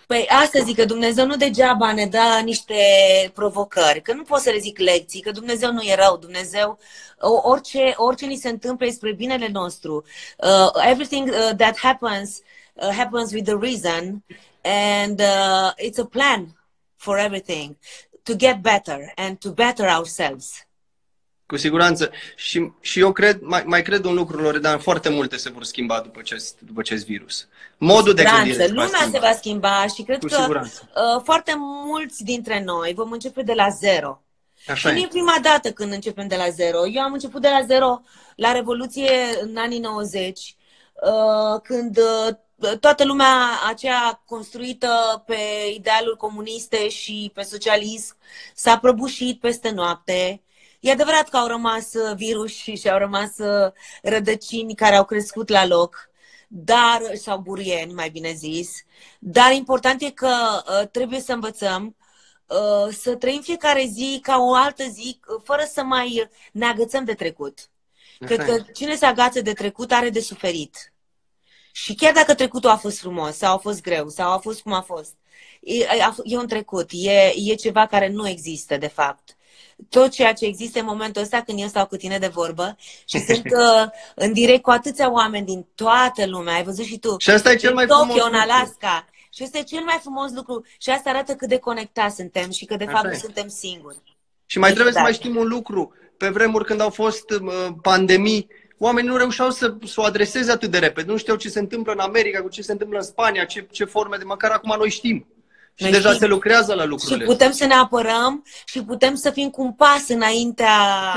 Păi asta zic, că Dumnezeu nu degeaba ne dă niște provocări, că nu pot să le zic lecții, că Dumnezeu nu e rău, Dumnezeu, orice, orice ni se întâmplă e spre binele nostru. Uh, everything uh, that happens, uh, happens with a reason and uh, it's a plan for everything to get better and to better ourselves. Cu siguranță. Și, și eu cred, mai, mai cred un lucru, Loredana, foarte multe se vor schimba după acest, după acest virus. Modul de gândire se va Lumea se va schimba și cred Cu că siguranță. uh, foarte mulți dintre noi vom începe de la zero. Așa și nu e prima dată când începem de la zero. Eu am început de la zero la Revoluție în anii nouăzeci, uh, când uh, toată lumea aceea construită pe idealuri comuniste și pe socialism s-a prăbușit peste noapte. E adevărat că au rămas virus și au rămas rădăcini care au crescut la loc, dar, sau burieni, mai bine zis, dar important e că uh, trebuie să învățăm uh, să trăim fiecare zi ca o altă zi, fără să mai ne agățăm de trecut. Cred că cine se agață de trecut are de suferit. Și chiar dacă trecutul a fost frumos, sau a fost greu, sau a fost cum a fost, e, e un trecut, e, e ceva care nu există, de fapt. Tot ceea ce există în momentul ăsta, când eu stau cu tine de vorbă și sunt uh, în direct cu atâția oameni din toată lumea, ai văzut și tu. Și asta e cel mai Tokyo, frumos în Alaska. Și asta e cel mai frumos lucru și asta arată cât de conectați suntem și că de fapt nu suntem singuri. Și mai trebuie să mai știm un lucru. Pe vremuri când au fost uh, pandemii, oamenii nu reușeau să, să o adreseze atât de repede. Nu știau ce se întâmplă în America, cu ce se întâmplă în Spania, ce, ce forme de... Măcar acum noi știm. Și noi deja știm. Se lucrează la lucrurile. Și putem să ne apărăm și putem să fim cu un pas înaintea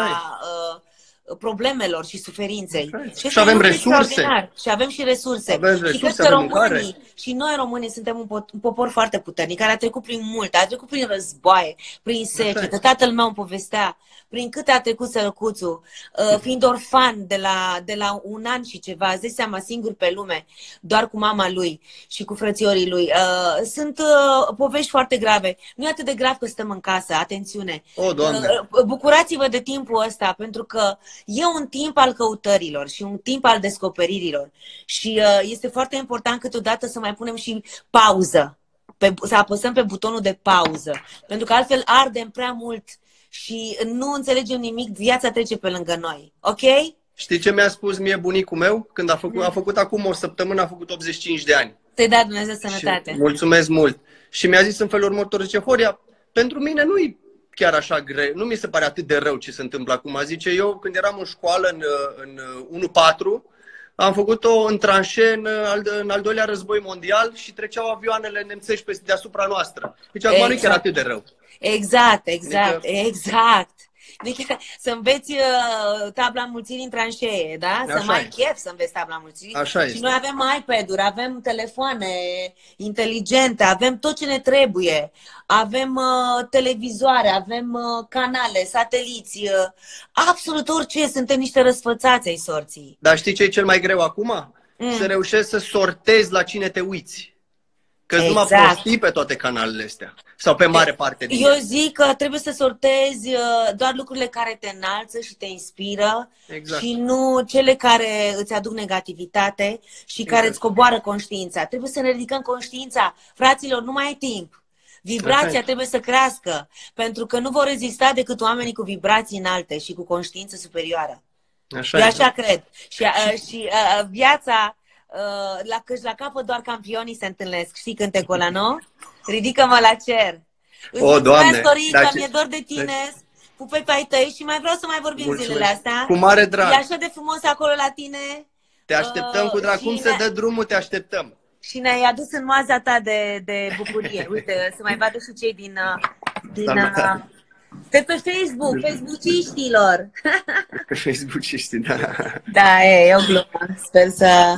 uh, problemelor și suferinței. Și, și avem resurse. Și avem și resurse. Avem resurse, și cred că românii, și noi românii suntem un, po un popor foarte puternic, care a trecut prin multe, a trecut prin războaie, prin secetă. Tatăl meu îmi povestea prin câte a trecut sărăcuțul, uh, fiind orfan de la, de la un an și ceva, îți dai seama, singur pe lume, doar cu mama lui și cu frățiorii lui. Uh, sunt uh, povești foarte grave. Nu e atât de grav că stăm în casă, atențiune. O, Doamne. Uh, bucurați-vă de timpul ăsta, pentru că e un timp al căutărilor și un timp al descoperirilor. Și uh, este foarte important câteodată să mai punem și pauză, pe, să apăsăm pe butonul de pauză, pentru că altfel ardem prea mult și nu înțelegem nimic, viața trece pe lângă noi. Ok? Știi ce mi-a spus mie bunicul meu? Când a făcut, a făcut acum o săptămână, a făcut optzeci și cinci de ani. Te-ai dat Dumnezeu sănătate. Și mulțumesc mult. Și mi-a zis în felul următor, zice, Horia, pentru mine nu-i chiar așa greu, nu mi se pare atât de rău ce se întâmplă acum. Zice, eu când eram în școală în, în unu patru, am făcut-o în tranșee în al, în al doilea război mondial și treceau avioanele nemțești pe deasupra noastră. Deci acum exact. Nu e chiar atât de rău. Exact, exact, adică... exact. Adică să înveți uh, tabla înmulțirii în tranșee, da? Să mai ai chef să înveți tabla înmulțirii. Așa și este. noi avem iPad-uri, avem telefoane inteligente, avem tot ce ne trebuie. Avem uh, televizoare, avem uh, canale, sateliți, uh, absolut orice. Suntem niște răsfățați ai sorții. Dar știi ce e cel mai greu acum? Mm. Să reușești să sortezi la cine te uiți. Că exact. Nu mă prostii pe toate canalele astea. Sau pe mare parte din Eu zic că trebuie să sortezi doar lucrurile care te înalță și te inspiră. Exact. Și nu cele care îți aduc negativitate și care exact. Îți coboară conștiința. Trebuie să ne ridicăm conștiința. Fraților, nu mai ai timp. Vibrația okay. trebuie să crească. Pentru că nu vor rezista decât oamenii cu vibrații înalte și cu conștiință superioară. Așa Eu așa cred. Și, uh, și uh, viața... Uh, la căci la capăt doar campionii se întâlnesc. Știi cântecul ăla, nu? Ridică-mă la cer. Îți o, Doamne, Dorica, mi-e dor de tine, pupei pe ai tăi și mai vreau să mai vorbim mulțumesc. Zilele astea. Cu mare drag. E așa de frumos acolo la tine. Te așteptăm uh, cu drag. Cum se dă drumul, te așteptăm. Și ne-ai adus în moaza ta de, de bucurie. Uite, să mai vadă și cei din... din uh, pe pe Facebook, Facebook-iștilor. Pe Facebook-iști, da. Da, e, e o glumă. Sper să...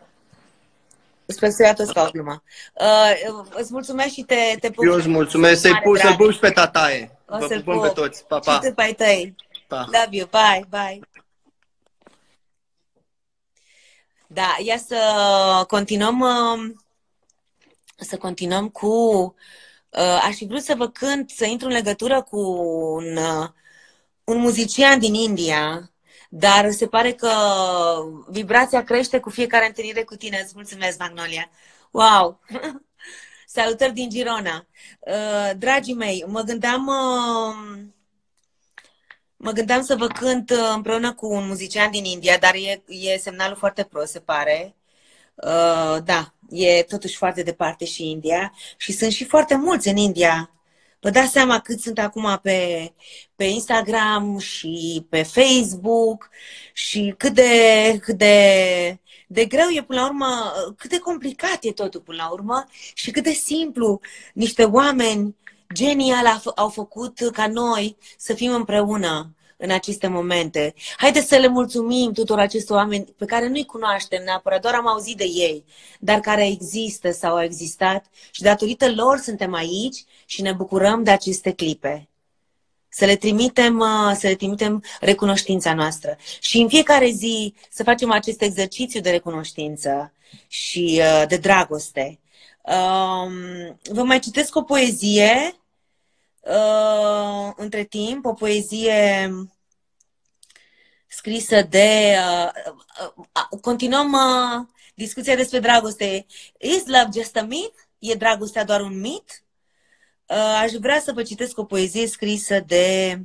Sper să ia toți ca o glumă. Uh, îți mulțumesc și te, te pup. Eu îți mulțumesc. Să-i pup, să-l pup pe tataie. O Vă să-l pupăm pe toți. Pa, pa. Și tu pe ai tăi. Pa. Love you. Bye, bye. Da, ia să continuăm, să continuăm cu... Aș fi vrut să vă cânt, să intru în legătură cu un, un muzician din India, dar se pare că vibrația crește cu fiecare întâlnire cu tine. Îți mulțumesc, Magnolia. Wow! Salutări din Girona. Uh, dragii mei, mă gândeam, uh, mă gândeam să vă cânt uh, împreună cu un muzician din India, dar e, e semnalul foarte prost, se pare. Uh, da, e totuși foarte departe și India și sunt și foarte mulți în India. Vă dați seama cât sunt acum pe, pe Instagram și pe Facebook și cât de, cât de, de greu e până la urmă, cât de complicat e totul până la urmă și cât de simplu niște oameni geniali au făcut ca noi să fim împreună în aceste momente. Haideți să le mulțumim tuturor acestor oameni pe care nu-i cunoaștem neapărat, doar am auzit de ei, dar care există sau au existat și datorită lor suntem aici și ne bucurăm de aceste clipe. Să le trimitem, să le trimitem recunoștința noastră. Și în fiecare zi să facem acest exercițiu de recunoștință și de dragoste. Vă mai citesc o poezie Uh, între timp, o poezie scrisă de... Uh, uh, uh, continuăm uh, discuția despre dragoste. Is love just a myth? E dragostea doar un mit? Uh, aș vrea să vă citesc o poezie scrisă de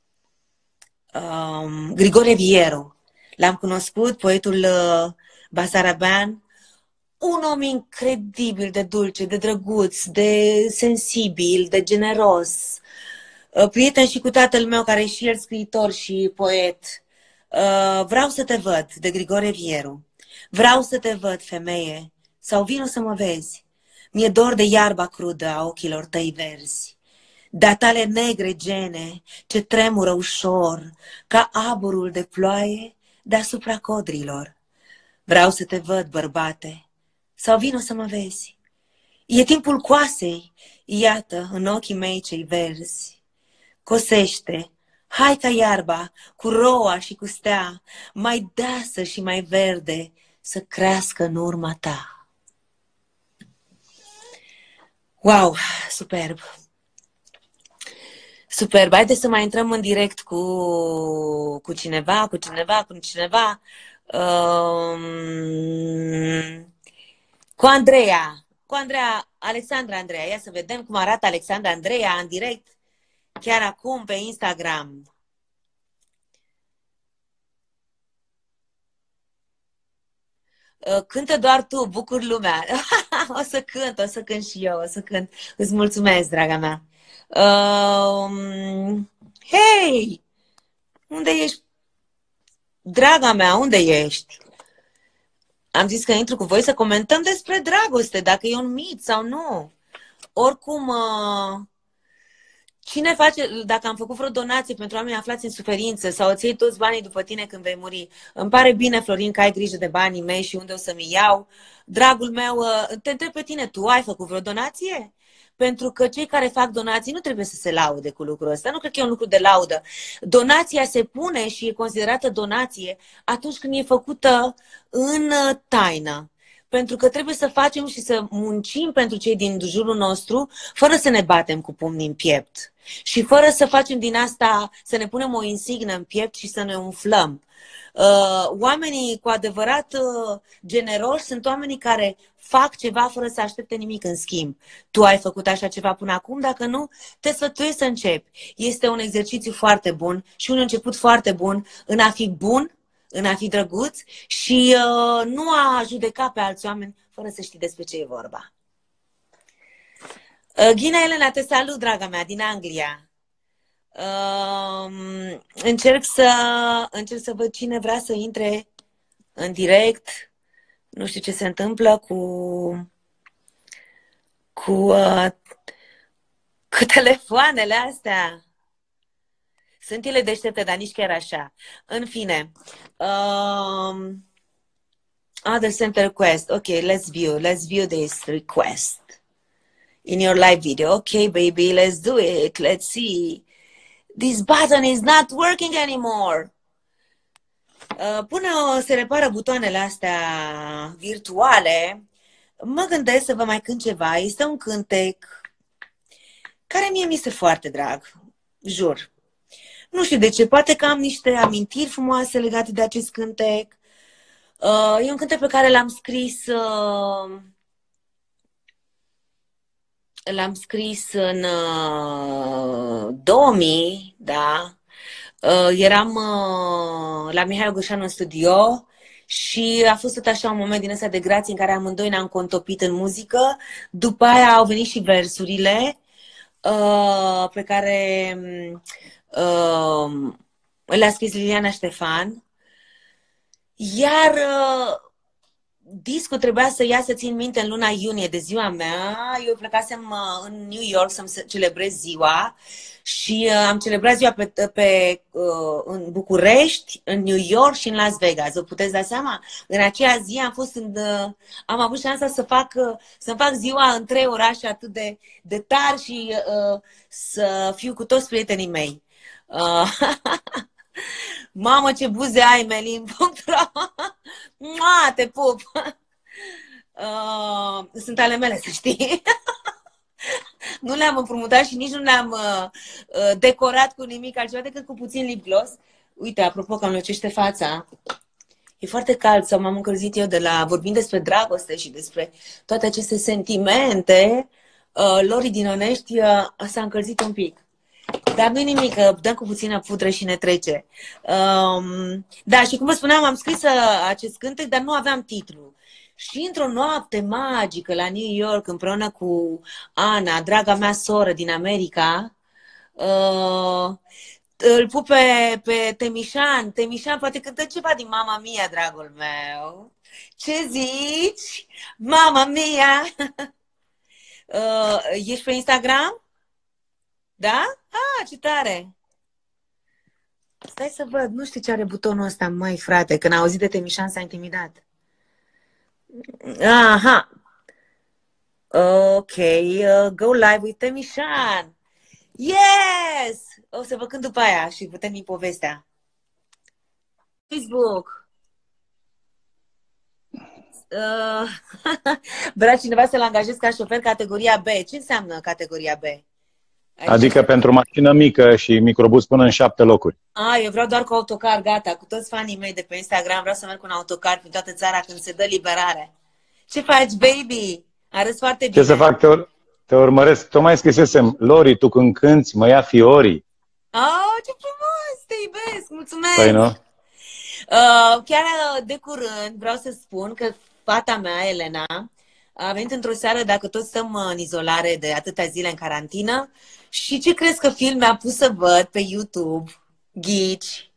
um, Grigore Vieru. L-am cunoscut, poetul uh, basarabean. Un om incredibil de dulce, de drăguț, de sensibil, de generos. Prieten și cu tatăl meu, care e și el scriitor și poet. Vreau să te văd, de Grigore Vieru. Vreau să te văd, femeie, sau vino să mă vezi. Mi-e dor de iarba crudă a ochilor tăi verzi. De-a tale negre gene, ce tremură ușor, ca aburul de ploaie deasupra codrilor. Vreau să te văd, bărbate, sau vino să mă vezi. E timpul coasei, iată, în ochii mei cei verzi. Cosește, hai ca iarba, cu roa și cu stea, mai deasă și mai verde, să crească în urma ta. Wow, superb! Superb! Haideți să mai intrăm în direct cu, cu cineva, cu cineva, cu cineva. Um... Cu Andreea, cu Andreea, Alexandra Andreea. Ia să vedem cum arată Alexandra Andreea în direct, chiar acum pe Instagram. Cântă doar tu, bucur lumea. O să cânt, o să cânt și eu, o să cânt. Îți mulțumesc, draga mea. Um, hei! Unde ești? Draga mea, unde ești? Am zis că intru cu voi să comentăm despre dragoste, dacă e un mit sau nu. Oricum, cine face, dacă am făcut vreo donație pentru oameni aflați în suferință sau îți iei toți banii după tine când vei muri, îmi pare bine, Florin, că ai grijă de banii mei și unde o să-mi iau. Dragul meu, te întreb pe tine, tu ai făcut vreo donație? Pentru că cei care fac donații nu trebuie să se laude cu lucrul ăsta. Nu cred că e un lucru de laudă. Donația se pune și e considerată donație atunci când e făcută în taină. Pentru că trebuie să facem și să muncim pentru cei din jurul nostru fără să ne batem cu pumnii în piept. Și fără să facem din asta, să ne punem o insignă în piept și să ne umflăm. Uh, oamenii cu adevărat uh, generoși sunt oamenii care fac ceva fără să aștepte nimic în schimb. Tu ai făcut așa ceva până acum? Dacă nu, te sfătuiesc să începi. Este un exercițiu foarte bun și un început foarte bun în a fi bun, în a fi drăguț și uh, nu a judeca pe alți oameni fără să știi despre ce e vorba. Uh, Ghina Elena, te salut, draga mea, din Anglia. Uh, încerc să încerc să văd cine vrea să intre în direct. Nu știu ce se întâmplă cu cu, uh, cu telefoanele astea. Sunt ele deștepte, dar nici chiar așa. În fine. Um, other sent a request. Ok, let's view. Let's view this request in your live video. Ok, baby, let's do it. Let's see. This button is not working anymore. Uh, până se repară butoanele astea virtuale, mă gândesc să vă mai cânt ceva. Este un cântec care mie mi este foarte drag. Jur. Nu știu de ce, poate că am niște amintiri frumoase legate de acest cântec. Uh, e un cântec pe care l-am scris uh, l-am scris în uh, două mii, da. Uh, eram uh, la Mihai Ogâșanu în studio și a fost tot așa un moment din ăsta de grație în care amândoi ne-am contopit în muzică. După aia au venit și versurile uh, pe care uh, le-a scris Liliana Ștefan. Iar uh, discul trebuia să iasă, țin minte, în luna iunie de ziua mea. Eu plecasem uh, în New York să-mi celebrez ziua și uh, am celebrat ziua pe, pe, uh, în București, în New York și în Las Vegas. Vă puteți da seama? În aceea zi am fost în, uh, am avut șansa să fac, uh, să fac ziua în trei orașe atât de, de tari și uh, să fiu cu toți prietenii mei. Uh, Mamă, ce buze ai, Melin! Mua, te pup! Uh, sunt ale mele, să știi. Nu le-am împrumutat și nici nu le-am uh, decorat cu nimic altceva decât cu puțin lip gloss. Uite, apropo că îmi lucește fața, e foarte cald sau m-am încălzit eu de la vorbind despre dragoste și despre toate aceste sentimente. Uh, Lori din Onești uh, s-a încălzit un pic. Dar nu-i nimic, că dăm cu puțină pudră și ne trece. Um, da, și cum vă spuneam, am scris acest cântec, dar nu aveam titlu. Și într-o noapte magică la New York, împreună cu Ana, draga mea soră din America, uh, îl pup pe, pe Temișan. Temișan poate cântă ceva din Mamma Mia, dragul meu. Ce zici? Mamma Mia! uh, ești pe Instagram? Da? Ah, ce tare! Stai să văd, nu știu ce are butonul ăsta, măi, frate. Când a auzit de Temișan s-a intimidat. Aha! Ok, uh, go live with Temișan! Yes! O să vă cânt după aia și putem din povestea. Facebook. Uh, vrea cineva să-l angajez ca șofer categoria B. Ce înseamnă categoria B? Adică aici pentru mașină mică și microbus până în șapte locuri. A, eu vreau doar cu autocar, gata. Cu toți fanii mei de pe Instagram vreau să merg cu un autocar prin toată țara când se dă liberare. Ce faci, baby? Arăți foarte bine. Ce să fac? Te, ur te urmăresc. Tocmai scrisesem, Lori, tu când cânti, mă ia fiorii. Oh, ce frumos! Te iubesc! Mulțumesc! Păi nu? Uh, chiar de curând vreau să spun că fata mea, Elena, a venit într-o seară, dacă toți stăm în izolare de atâtea zile în carantină. Și ce crezi că film mi-a pus să văd pe YouTube? Ghici?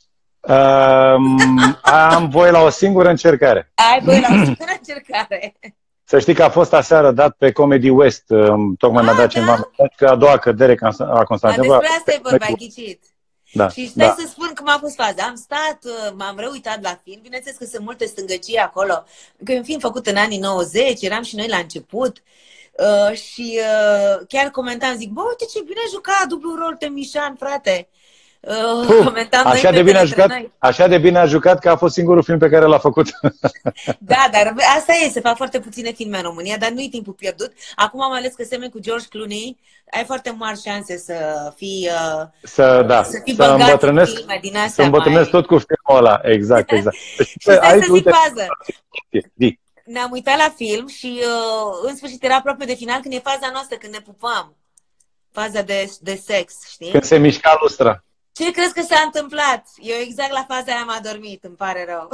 Um, am voie la o singură încercare. Ai voie la o singură încercare. Să știi că a fost aseară dat pe Comedy West. Tocmai mi-a dat cineva că a doua cădere a Constantinului. Despre asta e vorba, ai ghicit. Da, și stai da. să spun cum a fost faza. Am stat, m-am reuitat la film. Bineînțeles că sunt multe stângăcii acolo. Că e un film făcut în anii nouăzeci, eram și noi la început. Uh, și uh, chiar comentam, zic, bă, uite ce bine a jucat dublu rol Temișan, frate. Uh, Puh, comentam așa, de bine a jucat, așa de bine a jucat că a fost singurul film pe care l-a făcut. Da, dar asta e, se fac foarte puține filme în România, dar nu-i timpul pierdut. Acum am ales că semeni cu George Clooney, ai foarte mari șanse să fii, uh, să, da, să fii să băgat în filme din astea. Să îmbătrânesc mai... tot cu filmul ăla, exact, exact. Și stai să zic uite, fază. Zi. Ne-am uitat la film și uh, în sfârșit era aproape de final când e faza noastră, când ne pupăm. Faza de, de sex, știi? Când se mișca lustra. Ce crezi că s-a întâmplat? Eu exact la faza aia am adormit, îmi pare rău.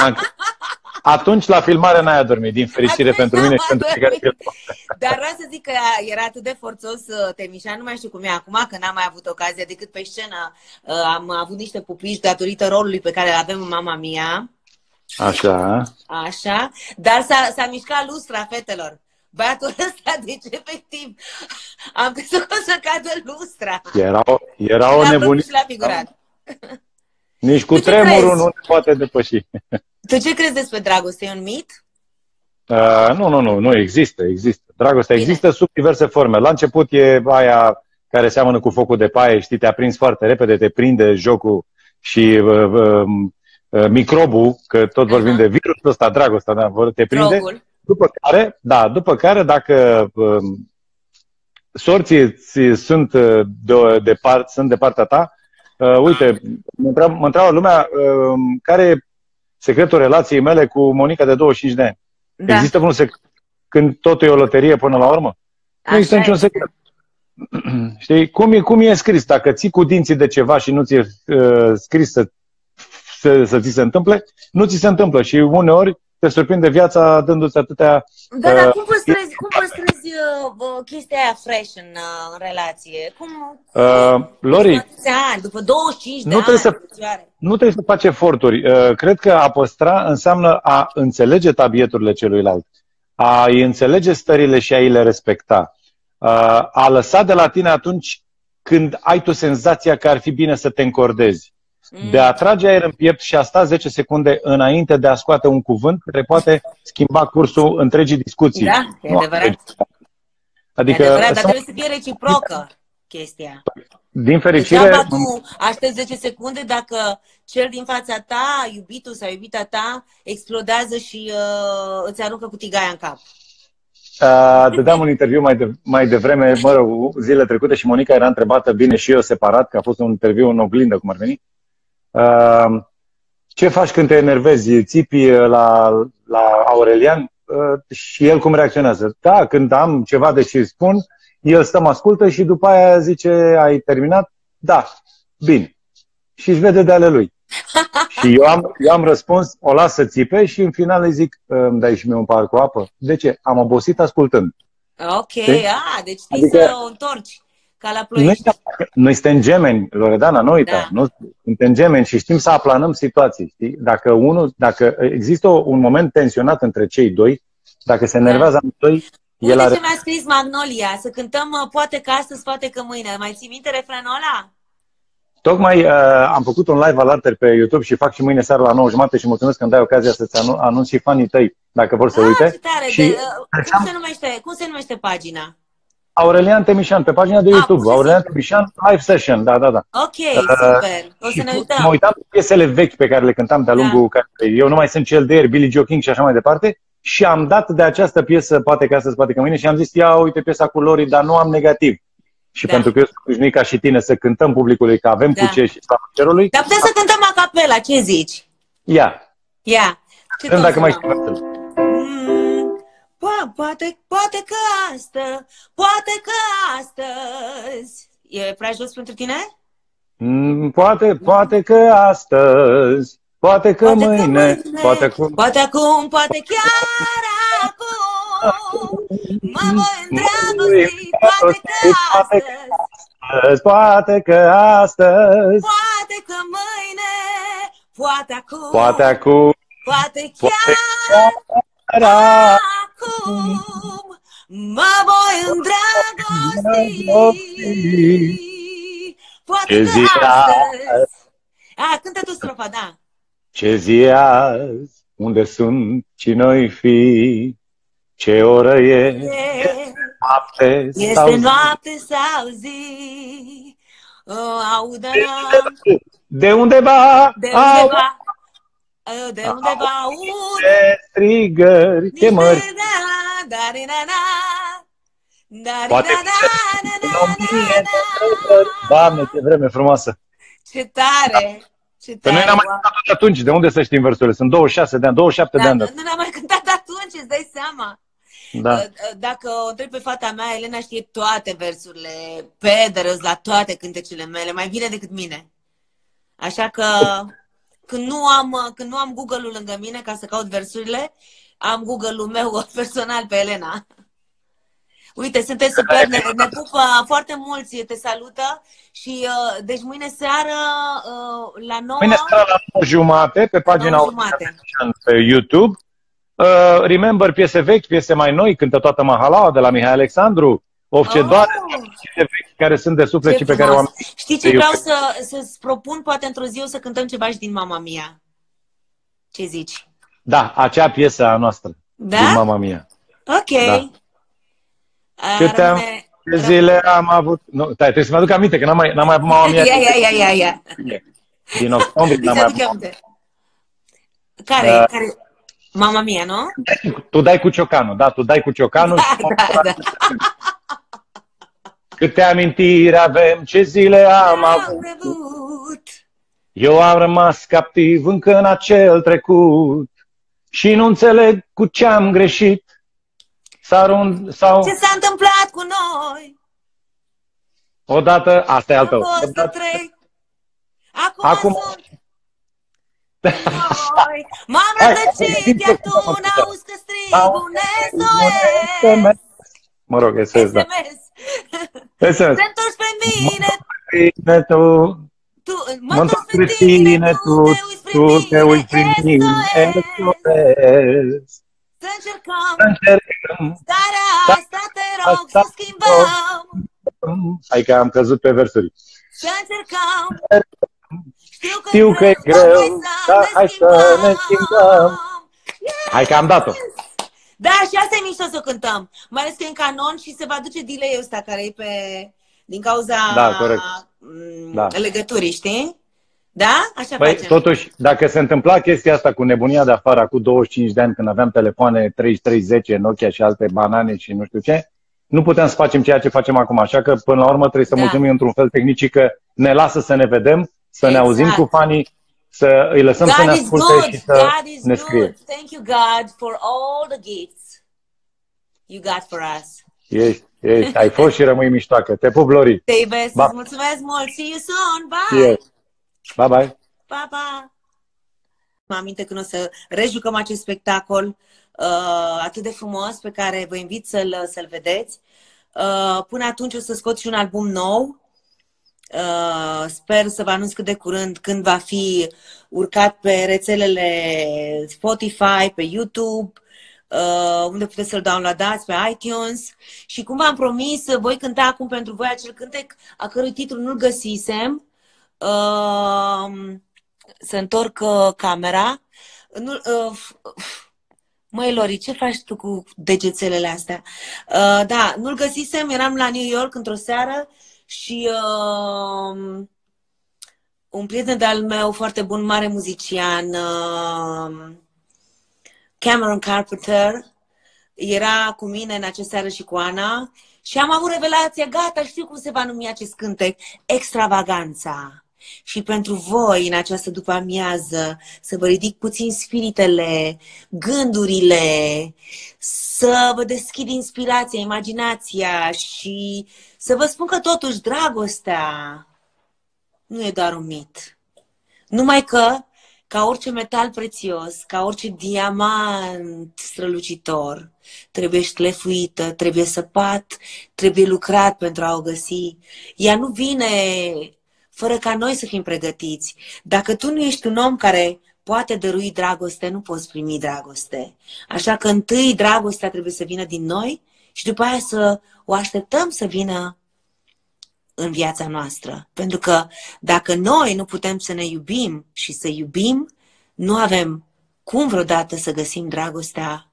Atunci la filmare n-ai adormit, din fericire Atunci pentru mine și pentru fiecare film. Dar vreau să zic că era atât de forțos Temișan, nu mai știu cum e acum, că n-am mai avut ocazia decât pe scenă. Am avut niște pupici datorită rolului pe care îl avem în Mamma Mia. Așa. Așa. Dar s-a mișcat lustra, fetelor. Băiatul ăsta, deci efectiv am crezut că o să cadă lustra. Era o, era o nebunie. Și l-a figurat. Nici cu tremurul nu ne poate depăși. Tu ce crezi despre dragoste? E un mit? Uh, nu, nu, nu, nu există, există. Dragostea Bine. Există sub diverse forme. La început e aia care seamănă cu focul de paie, știi, te aprinzi foarte repede, te prinde jocul și uh, uh, uh, microbul, că tot vorbim uh-huh. de virusul ăsta, dragostea, da, te prinde. Drogul. După care, da, după care dacă uh, sorții sunt de, de, part, sunt de partea ta, uh, uite, mă întreabă, mă întreabă lumea uh, care e secretul relației mele cu Monica de douăzeci și cinci de ani. Da. Există vreun secret când totul e o loterie până la urmă? Nu există niciun secret. Știi? Cum e, cum e scris? Dacă ții cu dinții de ceva și nu ți-e uh, scris să, să, să ți se întâmple, nu ți se întâmplă. Și uneori te surprinde viața dându-ți atâtea... Da, uh, dar cum păstrezi, cum păstrezi uh, chestia aia fresh în, uh, în relație? Cum... Uh, Lori, ani, după douăzeci și cinci de nu ani, trebuie să, nu trebuie să faci eforturi. Uh, cred că a păstra înseamnă a înțelege tabieturile celuilalt, a îi înțelege stările și a îi le respecta. Uh, a lăsa de la tine atunci când ai tu senzația că ar fi bine să te încordezi. Mm. De a trage aer în piept și a sta zece secunde înainte de a scoate un cuvânt care poate schimba cursul întregii discuții. Da, e nu, adevărat. Adică, e adevărat, dar trebuie să fie reciprocă chestia. Din fericire... Deci, tu aștepți zece secunde dacă cel din fața ta, iubitul sau iubita ta, explodează și uh, îți aruncă cu tigaia în cap. Uh, dădeam un interviu mai, de, mai devreme, mă rog, zile trecute și Monica era întrebată, bine și eu separat, că a fost un interviu în oglindă, cum ar veni. Uh, ce faci când te enervezi? Țipi la, la Aurelian? Uh, și el cum reacționează? Da, când am ceva de ce spun, el stă, mă ascultă și după aia zice, ai terminat? Da, bine. Și își vede de ale lui. Și eu am, eu am răspuns, o las să țipe și în final îi zic, îmi dai și mie un pahar cu apă? De ce? Am obosit ascultând. Ok, a, deci știi adică, să o întorci, ca la Ploiești. Noi, noi suntem gemeni, Loredana, nu uita. Da. Nu, suntem gemeni și știm să aplanăm situații. Știi? Dacă, unul, dacă există un moment tensionat între cei doi, dacă se enervează da. amândoi, Uite are... ce mi-a scris Magnolia, să cântăm poate că astăzi, poate că mâine. Mai ții minte refrenul ăla? Tocmai uh, am făcut un live alerter pe YouTube și fac și mâine seara la nouă și jumătate și mulțumesc că îmi dai ocazia să-ți anu anunț și fanii tăi, dacă vor să ah, uite. Ce tare. Și, de, uh, cum, se numește, cum se numește pagina? Aurelian Temișan, pe pagina de YouTube. Ah, Aurelian Temișan, live session, da, da, da. Ok, super. O să uh, ne uităm. Mă uitam piesele vechi pe care le cântam de-a lungul, da. care eu nu mai sunt cel de ieri, Billie Joe King și așa mai departe. Și am dat de această piesă, poate că astăzi, poate că mâine, și am zis, ia uite piesa cu Lori, dar nu am negativ. Și da. pentru că eu sunt obișnuit ca și tine să cântăm publicului că avem da. cu ce și slavă cerului. Dar putem să cântăm a capela, ce zici? Ia. Ia. Ce Când dacă mai știu. Mm, po poate, poate că astăzi, poate că astăzi. E prea jos pentru tine? Mm, poate, poate că astăzi, poate că poate mâine, că mâine poate, cu... poate acum, poate chiar acum. Mă voi îndrăgosti, poate că astăzi, poate că astăzi, poate că mâine, poate acum, poate acum, poate chiar acum, mă voi îndrăgosti, poate că astăzi. A, cântă tu strofa, da. Ce zi azi, unde sunt, cine-o fi? Ce oră e? Este noapte este sau noapte sau zi? O, audă de undeva, de undeva, de undeva aud strigări, chemări. Poate Doamne, ce vreme frumoasă! Ce tare! Ce tare! Noi n-am mai cântat atunci, de unde să știm versurile? Sunt douăzeci și șase de ani, douăzeci și șapte da, de ani. Nu n-am mai cântat atunci, îți dai seama. Da. Dacă o întreb pe fata mea, Elena știe toate versurile, pe de rost la toate cântecele mele, mai bine decât mine. Așa că când nu am, când nu am Google-ul lângă mine ca să caut versurile, am Google-ul meu personal pe Elena. Uite, sunteți super, ne, ne pupă foarte mulți, te salută și uh, deci mâine seară uh, la nouă... Mâine seară la nouă jumate pe pagina pe YouTube. Uh, remember piese vechi, piese mai noi, cântă toată Mahalaua de la Mihai Alexandru, Ofce oh. Doare, piese vechi care sunt de suflet și pe care oamenii... Știi ce vreau să, să-ți propun? Poate într-o zi o să cântăm ceva și din Mamma Mia. Ce zici? Da, acea piesă a noastră. Da? Din Mamma Mia. Ok. Da. Câte am, zile am avut... Nu, tai, trebuie să mă aduc aminte, că n-am mai, n-am mai avut Mamma Mia. Ia, ia, ia, ia, ia. Din octombrie n-am mai avut. Care, uh, care? Mamma Mia, nu? Tu dai cu ciocanul, da, tu dai cu ciocanul. Da, da, da. Câte amintiri avem, ce zile am avut. Eu am rămas captiv încă în acel trecut și nu înțeleg cu ce am greșit. Sau... Ce s-a întâmplat cu noi. Odată, asta e al tău. Am fost de Odată, trei. Acum, acum... sunt noi. M-am rătăcit, iar tu n-auzi că strig un S O S. Mă rog, S O S, da. S M S. S M S. Te întorci pe mine. Bine, tu, Tu, mă întorc spre tine, tu, tu te uiți prin mine, S O S. Să încercăm Să încercăm. starea asta, te rog să schimbăm. Hai că am căzut pe versuri. Să încercăm. Știu că, Știu că e greu, dar dar hai să ne schimbăm. Hai că am dat-o. Da, și asta e mișto să o cântăm. Mai ales că e în canon și se va duce delay-ul ăsta care e pe... din cauza Da, corect. Da. legăturii, știi? Da? Așa Păi, facem. totuși, dacă se întâmpla chestia asta cu nebunia de afară acum douăzeci și cinci de ani, când aveam telefoane treizeci și trei zece, Nokia și alte banane și nu știu ce, nu puteam să facem ceea ce facem acum. Așa că, până la urmă, trebuie să Da. mulțumim într-un fel tehnicii că ne lasă să ne vedem, să ne auzim Exact. cu fanii, să îi lăsăm să ne God is asculte good. și să God is ne scrie. good. Thank you, God, for all the gifts you got for us. Ești, ești, ai fost și rămâi miștoacă. Te pup, Lori. Te iubesc, Ba. îți mulțumesc mult. See you soon. Bye. Yes. Bye, bye. Pa, pa! Mă aminte când o să rejucăm acest spectacol uh, atât de frumos pe care vă invit să-l să-l vedeți. Uh, până atunci o să scot și un album nou. Uh, sper să vă anunț cât de curând când va fi urcat pe rețelele Spotify, pe YouTube, uh, unde puteți să-l downloadați, pe iTunes. Și cum v-am promis, voi cânta acum pentru voi acel cântec a cărui titlu nu-l găsisem. Uh, să întorc uh, camera. Nu, uh, măi, Lori, ce faci tu cu degețelele astea? Uh, da, nu-l găsisem, eram la New York într-o seară și uh, un prieten de-al meu foarte bun, mare muzician, uh, Cameron Carpenter, era cu mine în acea seară și cu Ana și am avut revelația, gata, știu cum se va numi acest cântec, Extravaganța. Și pentru voi, în această după-amiază, să vă ridic puțin spiritele, gândurile, să vă deschid inspirația, imaginația și să vă spun că totuși dragostea nu e doar un mit. Numai că, ca orice metal prețios, ca orice diamant strălucitor, trebuie șlefuită, trebuie săpat, trebuie lucrat pentru a o găsi. Ea nu vine fără ca noi să fim pregătiți. Dacă tu nu ești un om care poate dărui dragoste, nu poți primi dragoste. Așa că întâi dragostea trebuie să vină din noi și după aia să o așteptăm să vină în viața noastră. Pentru că dacă noi nu putem să ne iubim și să iubim, nu avem cum vreodată să găsim dragostea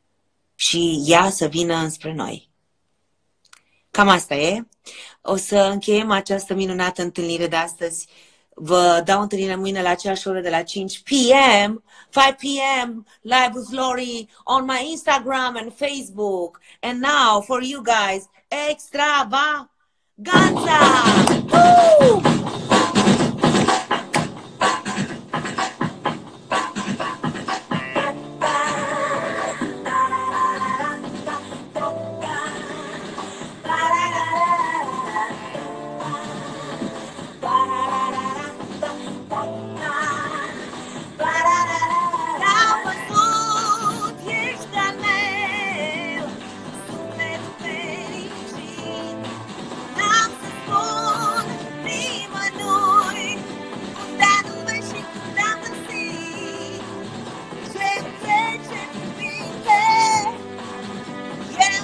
și ea să vină înspre noi. Cam asta e. O să încheiem această minunată întâlnire de astăzi. Vă dau întâlnire mâine la aceeași oră de la cinci p m, five p m, live with Lori on my Instagram and Facebook. And now, for you guys, Extravaganza! Woo!